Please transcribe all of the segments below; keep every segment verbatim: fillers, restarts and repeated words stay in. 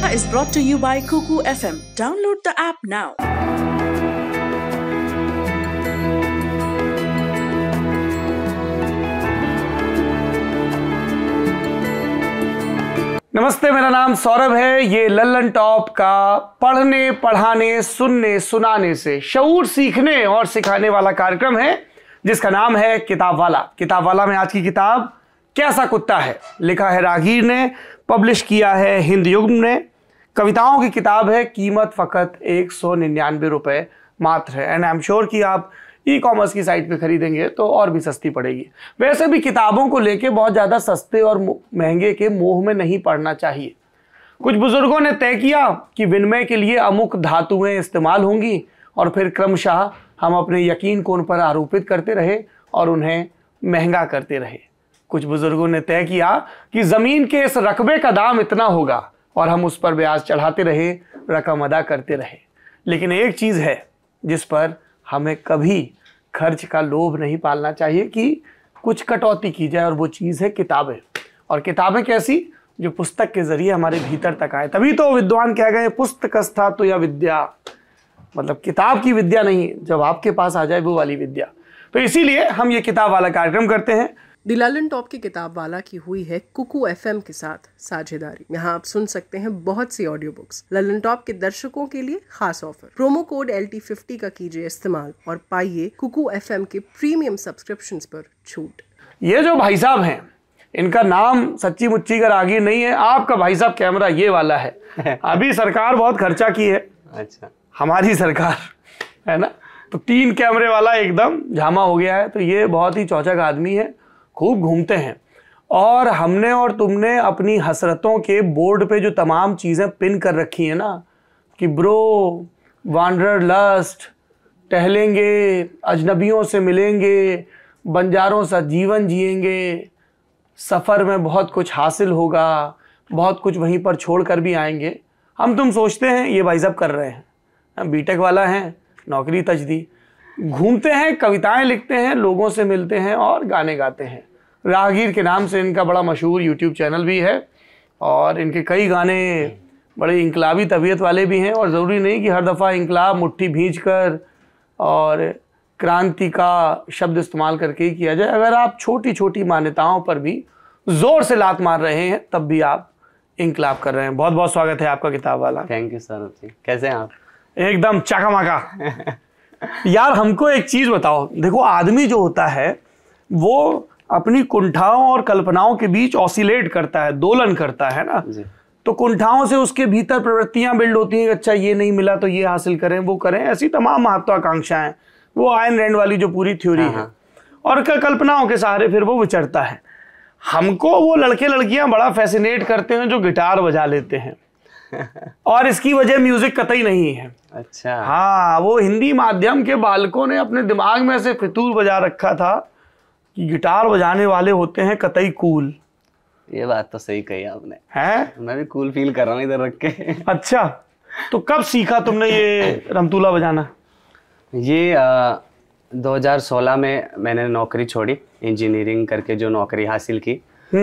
is brought to you by Kuku F M. Download the app now. नमस्ते, मेरा नाम सौरभ है। ये लल्लन टॉप का पढ़ने, पढ़ाने, सुनने, सुनाने से शऊर सीखने और सिखाने वाला कार्यक्रम है, जिसका नाम है किताब वाला। किताब वाला में आज की किताब कैसा कुत्ता है, लिखा है रागीर ने, पब्लिश किया है हिंद युग ने। कविताओं की किताब है, कीमत फ़कत एक सौ निन्यानवे रुपये मात्र है। एंड आई एम श्योर कि आप ई कॉमर्स की साइट पे खरीदेंगे तो और भी सस्ती पड़ेगी। वैसे भी किताबों को लेके बहुत ज़्यादा सस्ते और महंगे के मोह में नहीं पड़ना चाहिए। कुछ बुजुर्गों ने तय किया कि विनिमय के लिए अमुक धातुएं इस्तेमाल होंगी और फिर क्रमशः हम अपने यकीन को उन पर आरोपित करते रहे और उन्हें महंगा करते रहे। कुछ बुजुर्गों ने तय किया कि ज़मीन के इस रकबे का दाम इतना होगा और हम उस पर ब्याज चढ़ाते रहे, रकम अदा करते रहे। लेकिन एक चीज़ है जिस पर हमें कभी खर्च का लोभ नहीं पालना चाहिए कि कुछ कटौती की जाए, और वो चीज़ है किताबें। और किताबें कैसी? जो पुस्तक के जरिए हमारे भीतर तक आए। तभी तो विद्वान कह गए पुस्तकस्था तो या विद्या, मतलब किताब की विद्या नहीं, जब आपके पास आ जाए वो वाली विद्या। तो इसीलिए हम ये किताब वाला कार्यक्रम करते हैं। द लल्लन टॉप की किताब वाला की हुई है कुकू एफएम के साथ साझेदारी। यहाँ आप सुन सकते हैं बहुत सी ऑडियो बुक्स। लल्लन टॉप के दर्शकों के लिए खास offer, promo code L T fifty का कीजिए इस्तेमाल और पाइए कुकू एफएम के प्रीमियम सब्सक्रिप्शंस पर छूट। ये जो भाई साहब हैं, इनका नाम सच्ची मुच्ची का रागीर नहीं है। आपका भाई साहब कैमरा ये वाला है। अभी सरकार बहुत खर्चा की है, अच्छा हमारी सरकार है ना, तो तीन कैमरे वाला एकदम झामा हो गया है। तो ये बहुत ही चौचक आदमी है, खूब घूमते हैं। और हमने और तुमने अपनी हसरतों के बोर्ड पे जो तमाम चीज़ें पिन कर रखी हैं ना, कि ब्रो वांडरर लस्ट, टहलेंगे, अजनबियों से मिलेंगे, बंजारों सा जीवन जिएंगे, सफ़र में बहुत कुछ हासिल होगा, बहुत कुछ वहीं पर छोड़ कर भी आएंगे। हम तुम सोचते हैं ये भाई साहब कर रहे हैं, हम बीटेक वाला हैं, नौकरी तजदी, घूमते हैं, कविताएं लिखते हैं, लोगों से मिलते हैं और गाने गाते हैं। रागीर के नाम से इनका बड़ा मशहूर यूट्यूब चैनल भी है और इनके कई गाने बड़े इनकलाबी तबीयत वाले भी हैं। और ज़रूरी नहीं कि हर दफ़ा इनकलाब मुट्ठी भींच कर और क्रांति का शब्द इस्तेमाल करके ही किया जाए। अगर आप छोटी छोटी मान्यताओं पर भी ज़ोर से लात मार रहे हैं तब भी आप इनकलाब कर रहे हैं। बहुत बहुत स्वागत है आपका किताब वाला। Thank you sir ji. कैसे हैं आप? एकदम चाका-माका। यार हमको एक चीज़ बताओ, देखो आदमी जो होता है वो अपनी कुंठाओं और कल्पनाओं के बीच ऑसिलेट करता है, दोलन करता है ना। तो कुंठाओं से उसके भीतर प्रवृत्तियां बिल्ड होती हैं, अच्छा ये नहीं मिला तो ये हासिल करें, वो करें, ऐसी तमाम महत्वाकांक्षाएं। वो आयन रैंड वाली जो पूरी थ्योरी है, और कल्पनाओं के सहारे फिर वो विचरता है। हमको वो लड़के लड़कियां बड़ा फैसिनेट करते हैं जो गिटार बजा लेते हैं और इसकी वजह म्यूजिक कतई नहीं है। अच्छा हाँ, वो हिंदी माध्यम के बालकों ने अपने दिमाग में ऐसे फितूर बजा रखा था कि गिटार बजाने वाले होते हैं कतई कूल। ये बात तो सही कही आपने। है, मैं भी कूल फील कर रहा हूँ इधर रख के। अच्छा, तो कब सीखा तुमने ये रमतूला बजाना? ये आ, दो हज़ार सोलह में मैंने नौकरी छोड़ी, इंजीनियरिंग करके जो नौकरी हासिल की।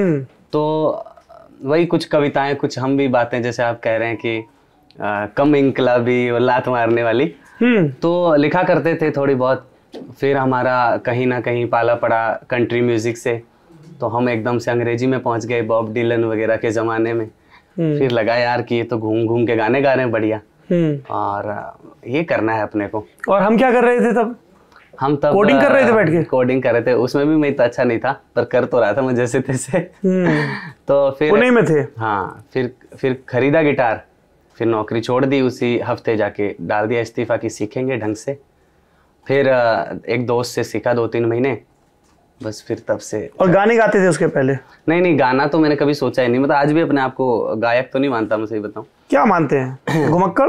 तो वही कुछ कविताएं, कुछ हम भी बातें, जैसे आप कह रहे हैं कि आ, कम इनकलाबी और लात मारने वाली, तो लिखा करते थे थोड़ी बहुत। फिर हमारा कहीं ना कहीं पाला पड़ा कंट्री म्यूजिक से, तो हम एकदम से अंग्रेजी में पहुंच गए, बॉब डिलन वगैरह के ज़माने में। फिर लगा यार कि ये तो घूम घूम के गाने गा रहे हैं बढ़िया, और ये करना है अपने को। और हम क्या कर रहे थे तब? हम तब कोडिंग कर रहे थे बैठ के। कोडिंग कर रहे थे, उसमें भी मैं इतना अच्छा नहीं था, पर कर तो रहा था मैं जैसे तैसे। तो फिर पुणे में थे? हाँ, फिर फिर खरीदा गिटार, फिर नौकरी छोड़ दी, उसी हफ्ते जाके डाल दिया इस्तीफा कि सीखेंगे ढंग से। फिर एक दोस्त से सीखा दो तीन महीने, बस फिर तब से। और गाने गाते थे उसके पहले? नहीं नहीं, गाना तो मैंने कभी सोचा ही नहीं। मतलब आज भी अपने आप को गायक तो नहीं मानता, मैं सही बताऊं। क्या मानते हैं? घुमक्कड़?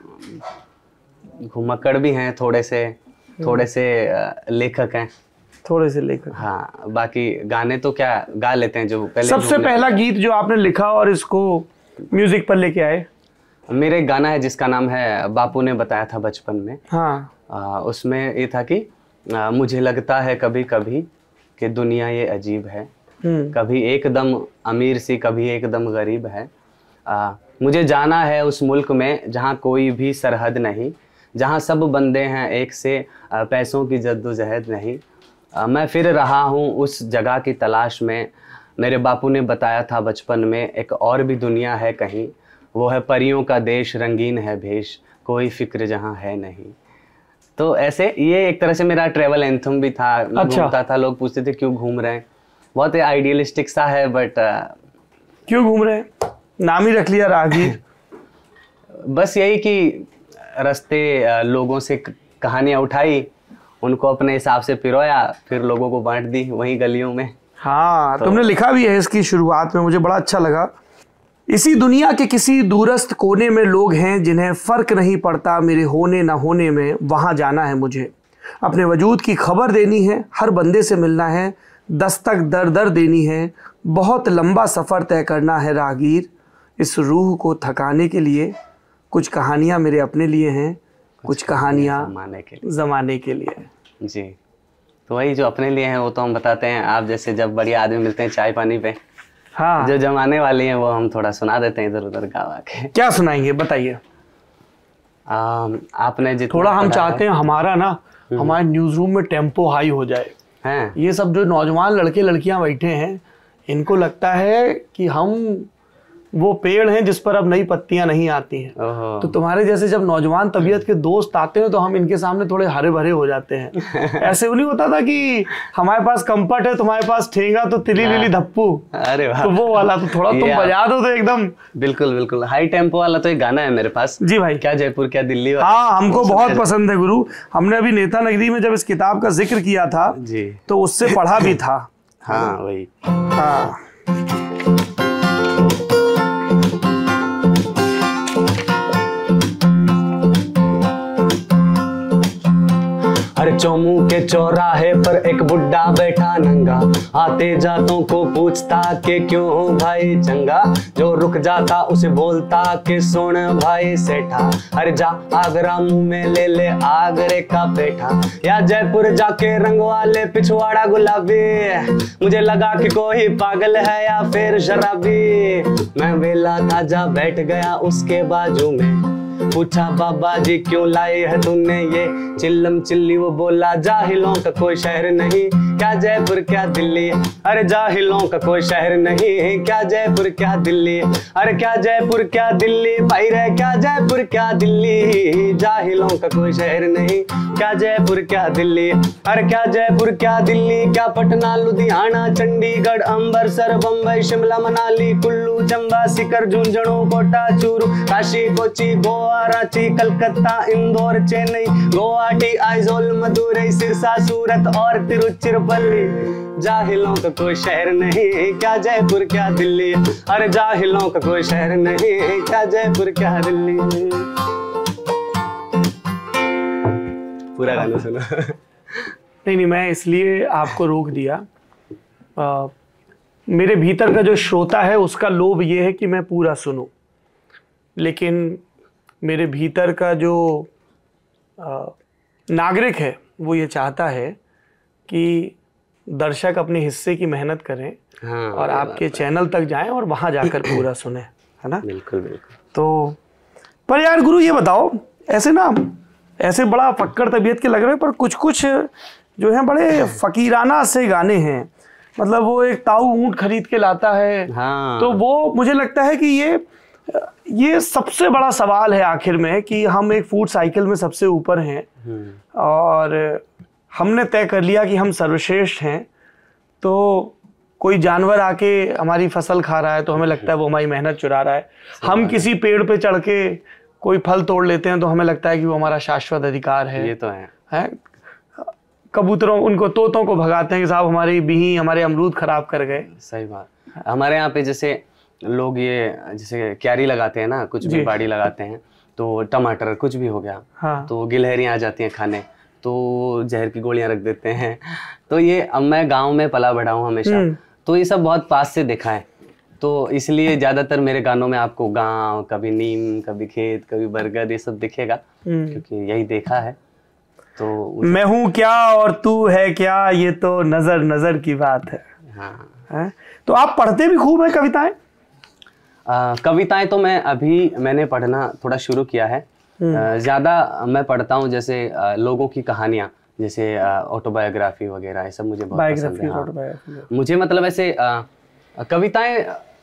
घुमक्कड़ भी हैं थोड़े से, थोड़े से लेखक हैं, थोड़े से लेखक। हाँ, बाकी गाने तो क्या गा लेते हैं जो पहले। सबसे पहला गीत जो आपने लिखा और इसको म्यूजिक पर लेके आए? मेरे एक गाना है जिसका नाम है बापू ने बताया था बचपन में। हाँ। आ, उसमें ये था कि आ, मुझे लगता है कभी कभी कि दुनिया ये अजीब है, कभी एकदम अमीर सी कभी एकदम गरीब है, आ, मुझे जाना है उस मुल्क में जहाँ कोई भी सरहद नहीं, जहाँ सब बंदे हैं एक से, पैसों की जद्दोजहद नहीं। मैं फिर रहा हूँ उस जगह की तलाश में, मेरे बापू ने बताया था बचपन में, एक और भी दुनिया है कहीं, वो है परियों का देश, रंगीन है भेष, कोई फिक्र जहाँ है नहीं। तो ऐसे ये एक तरह से मेरा ट्रेवल एंथम भी था। अच्छा। घूमता था, लोग पूछते थे क्यों घूम रहे हैं, बहुत आइडियलिस्टिक सा है, बट क्यों घूम रहे हैं, नाम ही रख लिया राहगीर। बस यही कि रास्ते लोगों से कहानियाँ उठाई, उनको अपने हिसाब से पिरोया, फिर लोगों को बांट दी वहीं गलियों में। हाँ, तो तुमने लिखा भी है इसकी शुरुआत में, मुझे बड़ा अच्छा लगा। इसी दुनिया के किसी दूरस्थ कोने में लोग हैं जिन्हें फ़र्क नहीं पड़ता मेरे होने ना होने में, वहाँ जाना है मुझे, अपने वजूद की खबर देनी है, हर बंदे से मिलना है, दस्तक दर दर देनी है, बहुत लंबा सफ़र तय करना है राहगीर, इस रूह को थकाने के लिए कुछ कहानियाँ मेरे अपने लिए हैं, कुछ कहानियाँ ज़माने के लिए ज़माने के लिए। जी, तो वही जो अपने लिए हैं वो तो हम बताते हैं, आप जैसे जब बढ़िया आदमी मिलते हैं चाय पानी पे, हाँ, जो जमाने वाली हैं वो हम थोड़ा सुना देते हैं इधर उधर गाँव आके। क्या सुनाएंगे बताइए। आपने जितना थोड़ा हम पढ़ा चाहते हैं हमारा ना, हमारे न्यूज़ रूम में टेम्पो हाई हो जाए। है, ये सब जो नौजवान लड़के लड़कियां बैठे हैं, इनको लगता है कि हम वो पेड़ हैं जिस पर अब नई पत्तियां नहीं आती हैं। ओहो। तो तुम्हारे जैसे जब नौजवान तबीयत के दोस्त आते हैं तो हम इनके सामने थोड़े हरे भरे हो जाते हैं। ऐसे वो नहीं होता था कि हमारे पास कंपट है, तुम्हारे पास ठेंगा तो तिली लिली धप्पू, अरे वाह, तो वो वाला तो थोड़ा तुम बजा दो तो एकदम। बिल्कुल बिल्कुल, हाई टेम्पो वाला तो एक गाना है मेरे पास। जी भाई, क्या जयपुर क्या दिल्ली वाला। हाँ, हमको बहुत पसंद है गुरु। हमने अभी नेता नगरी में जब इस किताब का जिक्र किया था जी, तो उससे पढ़ा भी था। हाँ वही। हाँ, हर चौमू के चौराहे पर एक बुड्ढा बैठा नंगा, आते जातों को पूछता कि क्यों हो भाई चंगा, जो रुक जाता उसे बोलता कि सुन भाई सेठा, अरे जा आगरा मुंह में ले ले आगरे का पेठा, या जयपुर जाके रंग वाले पिछवाड़ा गुलाबी, मुझे लगा कि कोई पागल है या फिर शराबी, मैं वेला था जा बैठ गया उसके बाजू में, पूछा बाबा जी क्यों लाए है तूने ये चिल्लम चिल्ली, वो बोला जाहिलों का कोई शहर नहीं, क्या जयपुर क्या दिल्ली, अरे जाहिलों का कोई शहर नहीं, क्या जयपुर क्या दिल्ली, अरे क्या जयपुर क्या दिल्ली भाई रे, क्या जयपुर क्या दिल्ली, जाहिलों का कोई शहर नहीं, क्या जयपुर क्या दिल्ली, अरे क्या जयपुर क्या दिल्ली, क्या पटना लुधियाना चंडीगढ़ अम्बरसर बम्बई शिमला मनाली कुल्लू चंबा सीकर झुंझुनू कोटा चूरू काशी कोची गोवा रांची कलकत्ता इंदौर चेन्नई गुवाहाटी आइजोल मदुरई सिरसा सूरत और तिरुचिरापल्ली, जाहिलों का कोई शहर नहीं, क्या जयपुर क्या दिल्ली, अरे जाहिलों का कोई शहर नहीं, क्या जयपुर क्या दिल्ली। पूरा गाना सुनो। नहीं नहीं, मैं इसलिए आपको रोक दिया, आ, मेरे भीतर का जो श्रोता है उसका लोभ ये है कि मैं पूरा सुनूं, लेकिन मेरे भीतर का जो आ, नागरिक है वो ये चाहता है कि दर्शक अपने हिस्से की मेहनत करें, हाँ, और आपके चैनल तक जाएं और वहां जाकर पूरा सुने, है ना। बिल्कुल बिल्कुल। तो पर यार गुरु ये बताओ, ऐसे ना ऐसे बड़ा फक्कड़ तबीयत के लग रहे हैं, पर कुछ कुछ जो है बड़े फकीराना से गाने हैं, मतलब वो एक ताऊ ऊंट खरीद के लाता है। हाँ। तो वो मुझे लगता है कि ये ये सबसे बड़ा सवाल है आखिर में कि हम एक फूड साइकिल में सबसे ऊपर हैं और हमने तय कर लिया कि हम सर्वश्रेष्ठ हैं, तो कोई जानवर आके हमारी फसल खा रहा है तो हमें लगता है वो हमारी मेहनत चुरा रहा है, हम किसी पेड़ पे चढ़ के कोई फल तोड़ लेते हैं तो हमें लगता है कि वो हमारा शाश्वत अधिकार है। ये तो है, है? कबूतरों उनको तोतों को भगाते हैं कि साहब हमारी बिही हमारे अमरूद खराब कर गए। सही बात। हमारे यहाँ पे जैसे लोग ये जैसे क्यारी लगाते हैं ना, कुछ भी बाड़ी लगाते हैं, तो टमाटर कुछ भी हो गया, हाँ। तो गिलहरियाँ आ जाती हैं खाने, तो जहर की गोलियां रख देते हैं। तो ये अब मैं गांव में पला बढ़ा हूँ हमेशा, तो ये सब बहुत पास से देखा है, तो इसलिए ज़्यादातर मेरे गानों में आपको गांव, कभी नीम, कभी खेत, कभी बरगद, ये सब दिखेगा, क्योंकि यही देखा है। तो मैं हूँ क्या और तू है क्या, ये तो नजर नजर की बात है। हाँ, है? तो आप पढ़ते भी खूब है कविताएं? आ, कविताएं तो मैं अभी मैंने पढ़ना थोड़ा शुरू किया है। ज़्यादा मैं पढ़ता हूँ जैसे आ, लोगों की कहानियाँ, जैसे ऑटोबायोग्राफी वगैरह, ये सब मुझे बहुत पसंद है। हाँ। मुझे मतलब ऐसे आ, कविताएं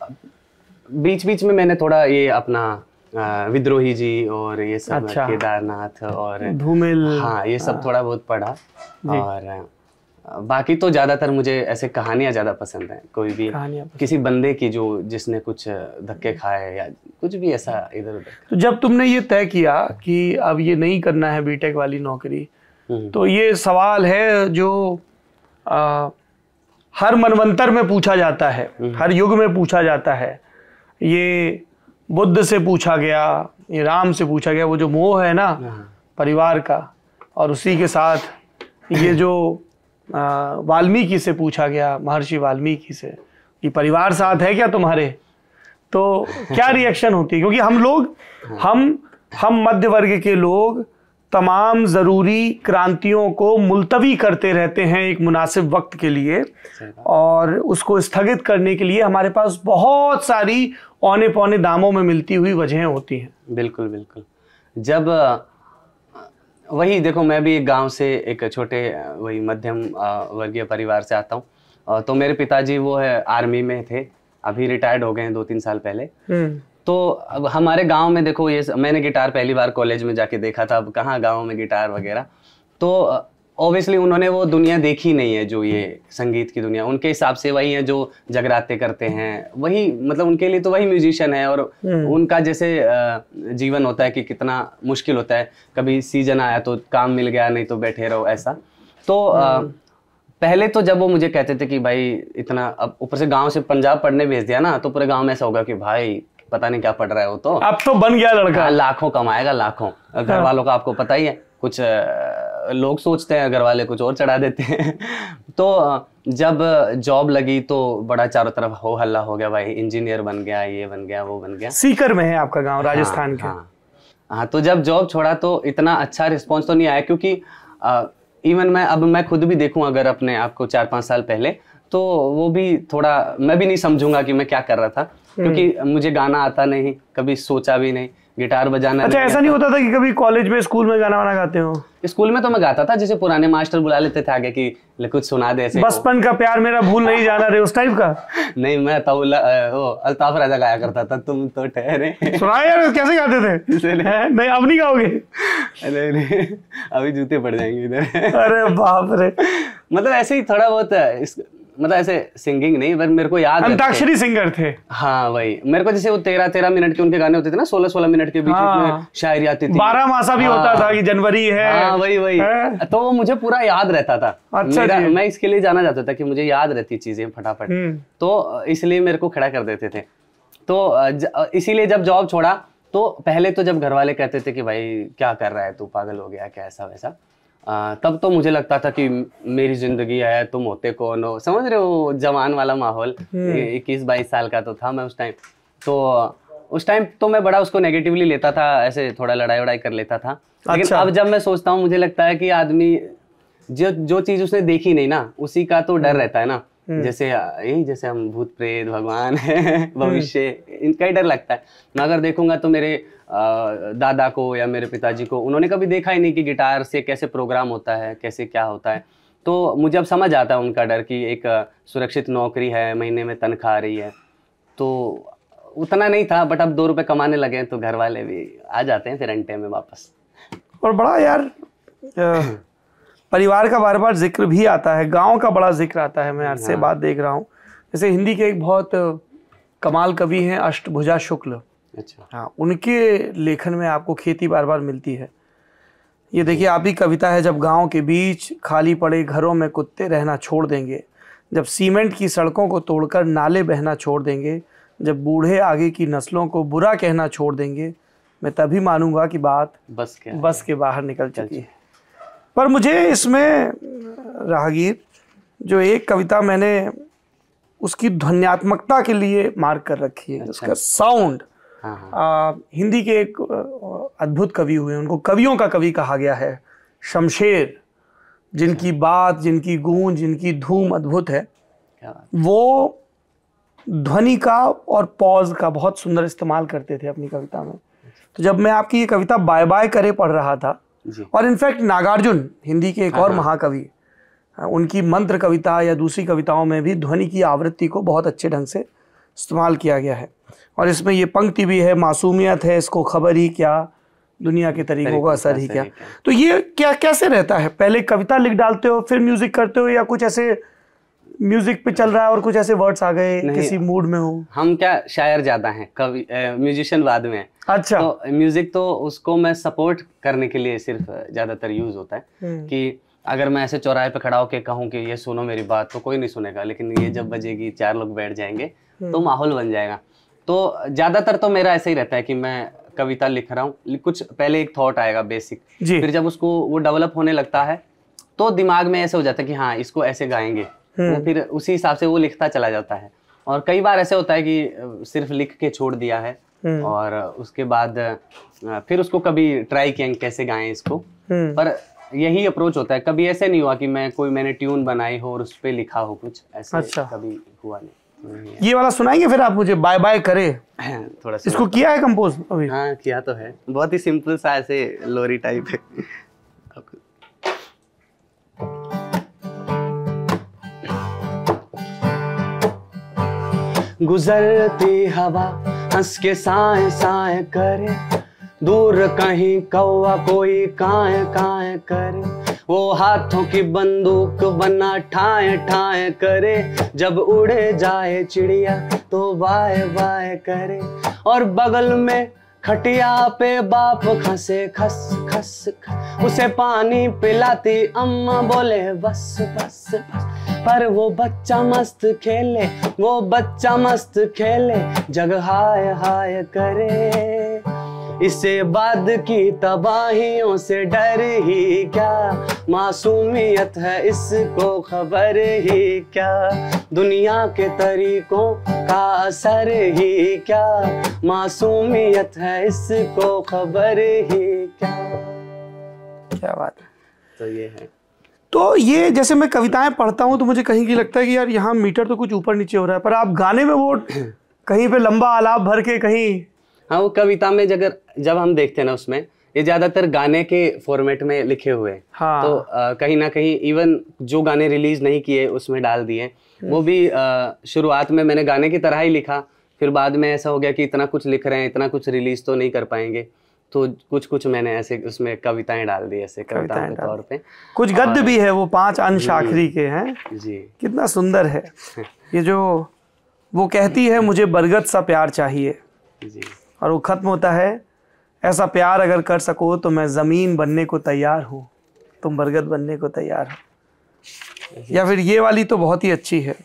बीच बीच में मैंने थोड़ा ये अपना आ, विद्रोही जी और ये सब, अच्छा। केदारनाथ और धूमिल, हाँ ये सब थोड़ा बहुत पढ़ा। और बाकी तो ज्यादातर मुझे ऐसे कहानियां ज्यादा पसंद हैं, कोई भी किसी बंदे की जो जिसने कुछ धक्के खाए या कुछ भी ऐसा इधर उधर। तो जब तुमने ये तय किया कि अब ये नहीं करना है बीटेक वाली नौकरी, तो ये सवाल है जो आ, हर मनवंतर में पूछा जाता है, हर युग में पूछा जाता है। ये बुद्ध से पूछा गया, ये राम से पूछा गया, वो जो मोह है ना परिवार का, और उसी के साथ ये जो वाल्मीकि से पूछा गया, महर्षि वाल्मीकि से, कि परिवार साथ है क्या तुम्हारे, तो क्या रिएक्शन होती है? क्योंकि हम लोग हम हम मध्य वर्ग के लोग तमाम ज़रूरी क्रांतियों को मुलतवी करते रहते हैं एक मुनासिब वक्त के लिए, और उसको स्थगित करने के लिए हमारे पास बहुत सारी औने पौने दामों में मिलती हुई वजहें होती हैं। बिल्कुल बिल्कुल। जब वही देखो, मैं भी एक गांव से, एक छोटे वही मध्यम वर्गीय परिवार से आता हूँ। तो मेरे पिताजी वो है आर्मी में थे, अभी रिटायर्ड हो गए हैं दो तीन साल पहले। तो अब हमारे गांव में देखो, ये मैंने गिटार पहली बार कॉलेज में जाके देखा था, अब कहाँ गांव में गिटार वगैरह। तो ऑब्वियसली उन्होंने वो दुनिया देखी नहीं है जो ये संगीत की दुनिया, उनके हिसाब से वही है जो जगराते करते हैं, वही मतलब उनके लिए तो वही म्यूजिशियन है। और उनका जैसे जीवन होता है कि कितना मुश्किल होता है, कभी सीजन आया तो काम मिल गया, नहीं तो बैठे रहो, ऐसा। तो पहले तो जब वो मुझे कहते थे कि भाई इतना, अब ऊपर से गाँव से पंजाब पढ़ने भेज दिया ना, तो पूरे गाँव में ऐसा होगा कि भाई पता नहीं क्या पढ़ रहा है वो, तो अब तो बन गया लड़का, लाखों कमाएगा लाखों। घर वालों का आपको पता ही है, कुछ लोग सोचते हैं, घर वाले कुछ और चढ़ा देते हैं। तो जब जॉब लगी तो बड़ा चारों तरफ हो हल्ला हो गया, भाई इंजीनियर बन गया, ये बन गया, वो बन गया। सीकर में है आपका गांव, राजस्थान हाँ, के। हाँ, हाँ। तो जब जॉब छोड़ा तो इतना अच्छा रिस्पॉन्स तो नहीं आया, क्योंकि इवन मैं अब मैं खुद भी देखूं अगर अपने आप को चार पाँच साल पहले, तो वो भी थोड़ा, मैं भी नहीं समझूंगा कि मैं क्या कर रहा था, क्योंकि मुझे गाना आता नहीं, कभी सोचा भी नहीं गिटार बजाना। अच्छा, ऐसा नहीं होता था कि कभी कॉलेज में, स्कूल में गाना वाना गाते हो? स्कूल में तो मैं गाता था, जैसे पुराने मास्टर बुला लेते थे आगे कि कुछ सुना दे, ऐसे बचपन का प्यार मेरा भूल नहीं जाना रे, उस टाइप का? नहीं, मैं तो वो अल्ताफ राजा गाया करता था, तुम तो ठहरे। सुना यार, कैसे गाते थे? नहीं, अब नहीं गाओगे? अरे नहीं, अभी जूते पड़ जाएंगे इधर। अरे बाप रे। मतलब ऐसे ही थोड़ा बहुत, मतलब ऐसे सिंगिंग नहीं, पर मेरे को याद, अंताक्षरी सिंगर थे। हाँ वही, मेरे को जैसे वो तेरह तेरह मिनट के उनके गाने होते थे ना, सोलह सोलह मिनट के बीच में शायरी आती थी। बारह मासा भी होता था कि जनवरी है। हाँ वही वही, तो वो मुझे पूरा याद रहता था। अच्छा, मेरा, मैं इसके लिए जाना चाहता था कि मुझे याद रहती चीजें फटाफट, तो इसलिए मेरे को खड़ा कर देते थे। तो इसीलिए जब जॉब छोड़ा, तो पहले तो जब घर वाले कहते थे कि भाई क्या कर रहा है तू, पागल हो गया क्या, ऐसा वैसा, आ, तब तो मुझे लगता था कि मेरी जिंदगी है, तुम होते कौन हो, समझ रहे हो, जवान वाला माहौल। इक्कीस बाईस साल का तो था मैं उस टाइम। तो उस टाइम तो मैं बड़ा उसको नेगेटिवली लेता था, ऐसे थोड़ा लड़ाई वड़ाई कर लेता था। लेकिन अच्छा। अब जब मैं सोचता हूँ, मुझे लगता है कि आदमी जो जो चीज उसने देखी नहीं ना, उसी का तो डर रहता है ना। जैसे यही, जैसे हम भूत प्रेत, भगवान है, भविष्य, इनका ही डर लगता है। मैं अगर देखूंगा तो मेरे दादा को या मेरे पिताजी को, उन्होंने कभी देखा ही नहीं कि गिटार से कैसे प्रोग्राम होता है, कैसे क्या होता है। तो मुझे अब समझ आता है उनका डर कि एक सुरक्षित नौकरी है, महीने में तनख्वाह आ रही है, तो उतना नहीं था, बट अब दो रुपए कमाने लगे तो घर वाले भी आ जाते हैं फिर अंटे में वापस। और बड़ा यार परिवार का बार बार जिक्र भी आता है, गांव का बड़ा जिक्र आता है। मैं आज से बात देख रहा हूँ, जैसे हिंदी के एक बहुत कमाल कवि हैं अष्टभुजा शुक्ल। अच्छा। हाँ, उनके लेखन में आपको खेती बार बार मिलती है। ये देखिए, आप ही कविता है, जब गांव के बीच खाली पड़े घरों में कुत्ते रहना छोड़ देंगे, जब सीमेंट की सड़कों को तोड़कर नाले बहना छोड़ देंगे, जब बूढ़े आगे की नस्लों को बुरा कहना छोड़ देंगे, मैं तभी मानूंगा कि बात बस के बस के बाहर निकल चुकी है। पर मुझे इसमें राहगीर, जो एक कविता मैंने उसकी ध्वन्यात्मकता के लिए मार्क कर रखी है, अच्छा। उसका साउंड, आ, हिंदी के एक अद्भुत कवि हुए, उनको कवियों का कवि कहा गया है, शमशेर, जिनकी बात, जिनकी गूंज, जिनकी धूम अद्भुत है। वो ध्वनि का और पॉज का बहुत सुंदर इस्तेमाल करते थे अपनी कविता में। तो जब मैं आपकी ये कविता बाय बाय करे पढ़ रहा था, और इनफैक्ट नागार्जुन हिंदी के एक और महाकवि, उनकी मंत्र कविता या दूसरी कविताओं में भी ध्वनि की आवृत्ति को बहुत अच्छे ढंग से इस्तेमाल किया गया है। और इसमें ये पंक्ति भी है, मासूमियत है इसको खबर ही क्या, दुनिया के तरीकों का असर ही क्या। तो ये क्या कैसे रहता है, पहले कविता लिख डालते हो फिर म्यूजिक करते हो, या कुछ ऐसे म्यूजिक पे चल रहा है और कुछ ऐसे वर्ड्स आ गए किसी मूड में हो? हम क्या शायर ज्यादा हैं, कवि म्यूजिशियन बाद में है। अच्छा। तो म्यूजिक तो उसको मैं सपोर्ट करने के लिए सिर्फ ज्यादातर यूज होता है कि अगर मैं ऐसे चौराहे पे खड़ा होकर कहूँ कि ये सुनो मेरी बात, तो कोई नहीं सुनेगा, लेकिन ये जब बजेगी चार लोग बैठ जाएंगे तो माहौल बन जाएगा। तो ज्यादातर तो मेरा ऐसा ही रहता है कि मैं कविता लिख रहा हूँ, कुछ पहले एक थॉट आएगा बेसिक, फिर जब उसको वो डेवलप होने लगता है तो दिमाग में ऐसे हो जाता है कि हाँ इसको ऐसे गाएंगे, तो फिर उसी हिसाब से वो लिखता चला जाता है। और कई बार ऐसे होता है कि सिर्फ लिख के छोड़ दिया है और उसके बाद फिर उसको कभी ट्राई किया कैसे गाएं इसको, पर यही अप्रोच होता है। कभी ऐसे नहीं हुआ कि मैं कोई मैंने ट्यून बनाई हो और उस पे लिखा हो कुछ, ऐसे अच्छा। कभी हुआ नहीं। ये वाला सुनाएंगे फिर आप मुझे, बाय बाय करे? थोड़ा सा इसको किया है कंपोज अभी? हाँ किया तो है, बहुत ही सिंपल सा ऐसे लोरी टाइप है। गुजरती हवा हंस के साए साए करे, दूर कहीं कौवा कोई काए काए करे, वो हाथों की बंदूक बना ठाए ठाए करे, जब उड़े जाए चिड़िया तो बाय बाय करे, और बगल में खटिया पे बाप खसे खस खस खस, उसे पानी पिलाती अम्मा बोले बस बस बस, पर वो बच्चा मस्त खेले वो बच्चा मस्त खेले, जग हाय हाय करे, इसे बाद की तबाहियों से डर ही क्या, मासूमियत है इसको खबर ही क्या, दुनिया के तरीकों का असर ही क्या, मासूमियत है इसको खबर ही क्या। क्या बात है। तो ये है। तो ये जैसे मैं कविताएं पढ़ता हूँ तो मुझे कहीं की लगता है कि यार यहाँ मीटर तो कुछ ऊपर नीचे हो रहा है, पर आप गाने में वो कहीं पे लंबा आलाप भर के कहीं। हाँ वो कविता में जब जब हम देखते हैं ना, उसमें ये ज्यादातर गाने के फॉर्मेट में लिखे हुए हैं। हाँ। तो आ, कहीं ना कहीं इवन जो गाने रिलीज नहीं किए उसमें डाल दिए, वो भी आ, शुरुआत में मैंने गाने की तरह ही लिखा, फिर बाद में ऐसा हो गया कि इतना कुछ लिख रहे हैं, इतना कुछ रिलीज तो नहीं कर पाएंगे, तो कुछ कुछ मैंने ऐसे उसमें कविताएं डाल दी, ऐसे कविताओं के तौर पे। कुछ गद्य भी है, वो पांच अंश आखिरी के हैं जी, कितना सुंदर है। ये जो वो कहती है मुझे बरगद सा प्यार चाहिए जी, और वो खत्म होता है ऐसा प्यार अगर कर सको तो मैं जमीन बनने को तैयार हूँ, तुम बरगद बनने को तैयार हो। या फिर ये वाली तो बहुत ही अच्छी है,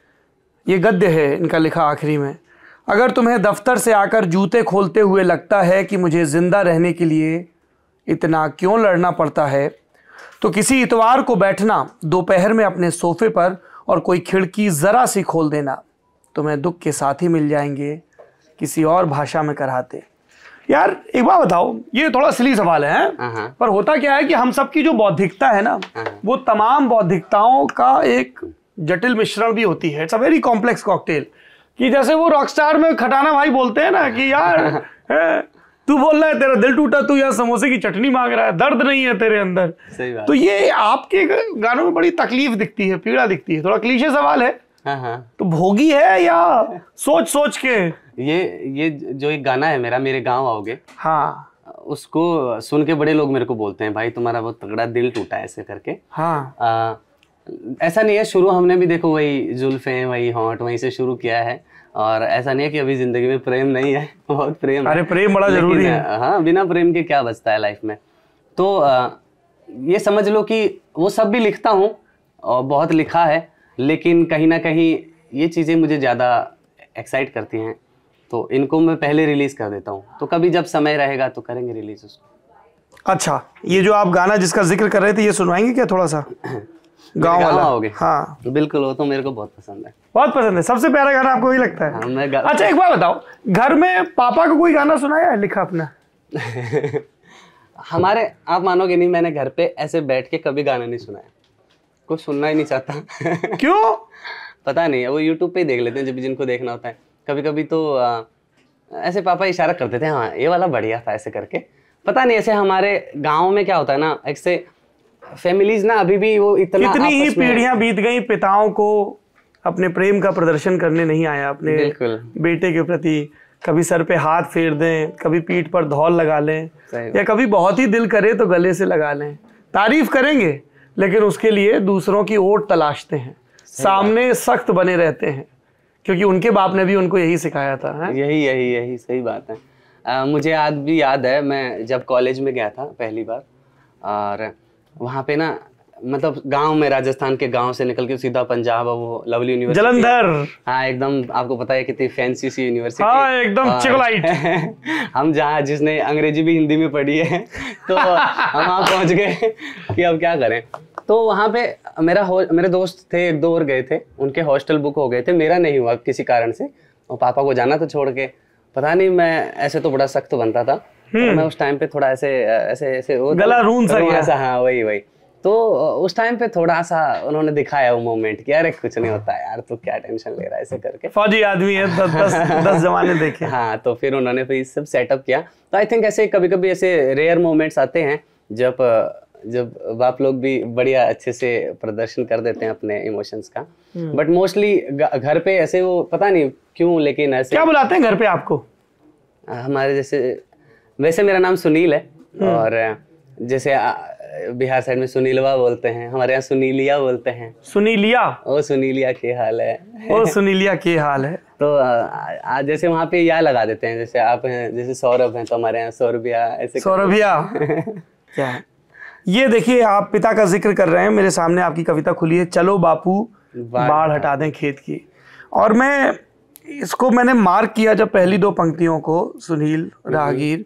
ये गद्य है इनका लिखा आखिरी में, अगर तुम्हें दफ्तर से आकर जूते खोलते हुए लगता है कि मुझे जिंदा रहने के लिए इतना क्यों लड़ना पड़ता है, तो किसी इतवार को बैठना दोपहर में अपने सोफे पर और कोई खिड़की ज़रा सी खोल देना, तुम्हें दुख के साथी मिल जाएंगे किसी और भाषा में कराते। यार एक बात बताओ, ये थोड़ा सिली सवाल है, है? पर होता क्या है कि हम सबकी जो बौद्धिकता है ना, वो तमाम बौद्धिकताओं का एक जटिल मिश्रण भी होती है। It's a very complex cocktail. कि जैसे वो रॉकस्टार में खटाना भाई बोलते हैं ना कि यार है, तू बोल रहा है तेरा दिल टूटा, तू यहाँ समोसे की चटनी मांग रहा है, दर्द नहीं है तेरे अंदर। सही बात। तो ये आपके गानों में बड़ी तकलीफ दिखती है, पीड़ा दिखती है। थोड़ा क्लीशे सवाल है, हाँ हाँ। तो भोगी है या सोच सोच के? ये ये जो एक गाना है मेरा, मेरे गांव आओगे, हाँ, उसको सुन के बड़े लोग मेरे को बोलते हैं भाई तुम्हारा बहुत तगड़ा दिल टूटा है ऐसे करके। हाँ। आ, ऐसा नहीं है, शुरू हमने भी देखो वही जुल्फे वही हॉट वहीं से शुरू किया है, और ऐसा नहीं है कि अभी जिंदगी में प्रेम नहीं है, बहुत प्रेम है। अरे प्रेम बड़ा जरूरी है। हाँ, बिना प्रेम के क्या बचता है लाइफ में। तो आ, ये समझ लो कि वो सब भी लिखता हूँ और बहुत लिखा है, लेकिन कहीं ना कहीं ये चीज़ें मुझे ज़्यादा एक्साइट करती हैं, तो इनको मैं पहले रिलीज कर देता हूँ। तो कभी जब समय रहेगा तो करेंगे रिलीज उसको। अच्छा, ये जो आप गाना जिसका जिक्र कर रहे थे ये सुनवाएंगे क्या थोड़ा सा? गाँव वाला आओगे? हाँ बिल्कुल, वो तो मेरे को बहुत पसंद है। बहुत पसंद है, सबसे प्यारा गाना आपको ही लगता है? हाँ, मैं अच्छा एक बात बताओ, घर में पापा को कोई गाना सुनाया है लिखा अपना? हमारे, आप मानोगे नहीं, मैंने घर पे ऐसे बैठ के कभी गाना नहीं सुनाया, कोई सुनना ही नहीं चाहता। क्यों? पता नहीं, वो यूट्यूब पे ही देख लेते हैं जब भी जिनको देखना होता है। कभी कभी तो आ, ऐसे पापा इशारा करते थे, हाँ ये वाला बढ़िया था ऐसे करके। पता नहीं, ऐसे हमारे गाँव में क्या होता है ना, ऐसे फैमिलीज ना अभी भी वो इतना कितनी ही पीढ़ियां बीत गई, पिताओं को अपने प्रेम का प्रदर्शन करने नहीं आया अपने बेटे के प्रति। कभी सर पे हाथ फेर दें, कभी पीठ पर धौल लगा लें, या कभी बहुत ही दिल करे तो गले से लगा लें। तारीफ करेंगे लेकिन उसके लिए दूसरों की ओट तलाशते हैं, सामने सख्त बने रहते हैं, क्योंकि उनके बाप ने भी उनको यही सिखाया था। है? यही यही यही सही बात है। आ, मुझे आज भी याद है, मैं जब कॉलेज में गया था पहली बार, और वहाँ पे ना मतलब गांव में, राजस्थान के गांव से निकल के सीधा पंजाब, वो लवली यूनिवर्सिटी जलंधर। हाँ एकदम, आपको पता है कितनी फैंसी सी यूनिवर्सिटी। हाँ एकदम चिकलाइट। हम जहाँ, जिसने अंग्रेजी भी हिंदी में पढ़ी है, तो हम वहाँ पहुँच गए कि अब क्या करें। तो वहाँ पे मेरा मेरे दोस्त थे, एक दो और गए थे, उनके हॉस्टल बुक हो गए थे, मेरा नहीं हुआ किसी कारण से, और पापा को जाना था छोड़ के। पता नहीं, मैं ऐसे तो बड़ा सख्त बनता था, मैं उस टाइम पे थोड़ा ऐसे ऐसे ऐसे गला रून सा। हाँ वही वही तो उस टाइम पे थोड़ा सा उन्होंने दिखाया वो मोमेंट कि अरे कुछ नहीं होता यार, तू क्या टेंशन ले रहा है, ऐसे करके। फौजी आदमी है, दस दस दस जमाने देखे। हाँ, तो फिर उन्होंने फिर सब सेटअप किया। तो आई थिंक ऐसे कभी कभी ऐसे रेयर मोमेंट्स आते हैं जब जब बाप लोग भी बढ़िया अच्छे से प्रदर्शन कर देते हैं अपने इमोशंस का। बट मोस्टली घर पे ऐसे वो पता नहीं क्यों, लेकिन ऐसे क्या बुलाते हैं घर पे आपको? हमारे जैसे, वैसे मेरा नाम सुनील है, और जैसे बिहार साइड में सुनीलवा बोलते हैं, हमारे यहाँ सुनीलिया बोलते हैं। सुनीलिया? ओ सुनीलिया के हाल है। ओ सुनीलिया के हाल है। तो आ, जैसे वहाँ पे या लगा देते हैं, जैसे आप हैं, जैसे सौरभ हैं तो हमारे यहाँ सौरभिया, ऐसे सौरभिया। क्या है ये? देखिए, आप पिता का जिक्र कर रहे हैं, मेरे सामने आपकी कविता खुली है, चलो बापू बाढ़ हटा दें खेत की। और मैं इसको मैंने मार्क किया जब पहली दो पंक्तियों को, सुनील राहगीर,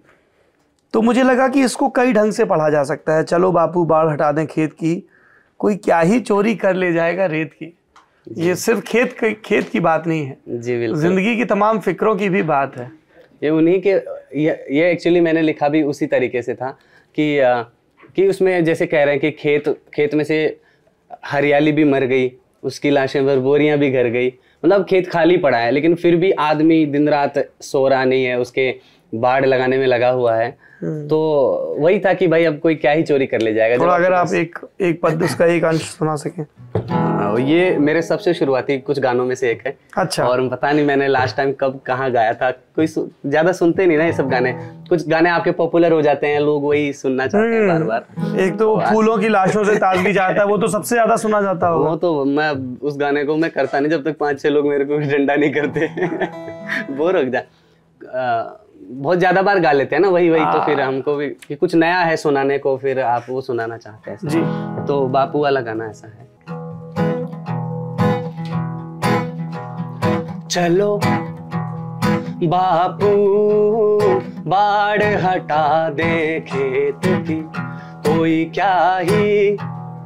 तो मुझे लगा कि इसको कई ढंग से पढ़ा जा सकता है। चलो बापू बाढ़ हटा दें खेत की, कोई क्या ही चोरी कर ले जाएगा रेत की। ये सिर्फ खेत खेत की बात नहीं है जी, बिल्कुल, जिंदगी की तमाम फिक्रों की भी बात है। ये उन्हीं के, ये एक्चुअली मैंने लिखा भी उसी तरीके से था कि आ, कि उसमें जैसे कह रहे हैं कि खेत खेत में से हरियाली भी मर गई, उसकी लाशें पर बोरियां भी घर गई, मतलब खेत खाली पड़ा है, लेकिन फिर भी आदमी दिन रात सो रहा नहीं है, उसके बाढ़ लगाने में लगा हुआ है। तो वही था कि भाई अब कोई क्या ही चोरी कर ले जाएगा। थोड़ा अगर आप एक एक पद उसका एक अंश सुना सकें। ये मेरे सबसे शुरुआती कुछ गानों में से एक है। अच्छा। और पता नहीं मैंने लास्ट टाइम कब कहाँ गाया था, कोई ज्यादा सुनते नहीं ना ये सब गाने, कुछ गाने आपके पॉपुलर हो जाते हैं, लोग वही सुनना चाहते हैं बार बार। एक तो फूलों की लाशों से ताजगी जाता है, वो तो सबसे ज्यादा सुना जाता होगा। वो तो मैं उस गाने को मैं करता नहीं जब तक पांच छह लोग मेरे को डंडा नहीं करते। बोर हो जाए, बहुत ज्यादा बार गा लेते हैं ना वही वही, तो फिर हमको भी कि कुछ नया है सुनाने को, फिर आप वो सुनाना चाहते हैं जी। तो बापू वाला गाना ऐसा है, चलो बापू बाढ़ हटा दे खेत की, कोई क्या ही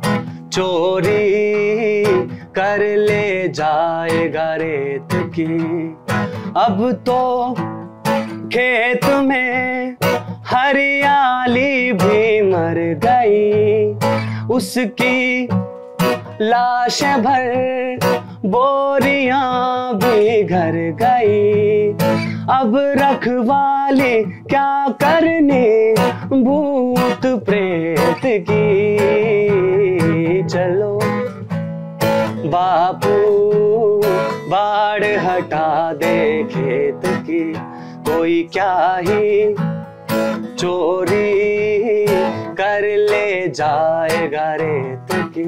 चोरी कर ले जाएगा रेत की। अब तो खेत में हरियाली भी मर गई, उसकी लाश भर बोरियां भी घर गई। अब रखवाली क्या करने भूत प्रेत की, चलो बापू बाढ़ हटा दे खेत की, कोई क्या ही चोरी कर ले जाएगा रेत की।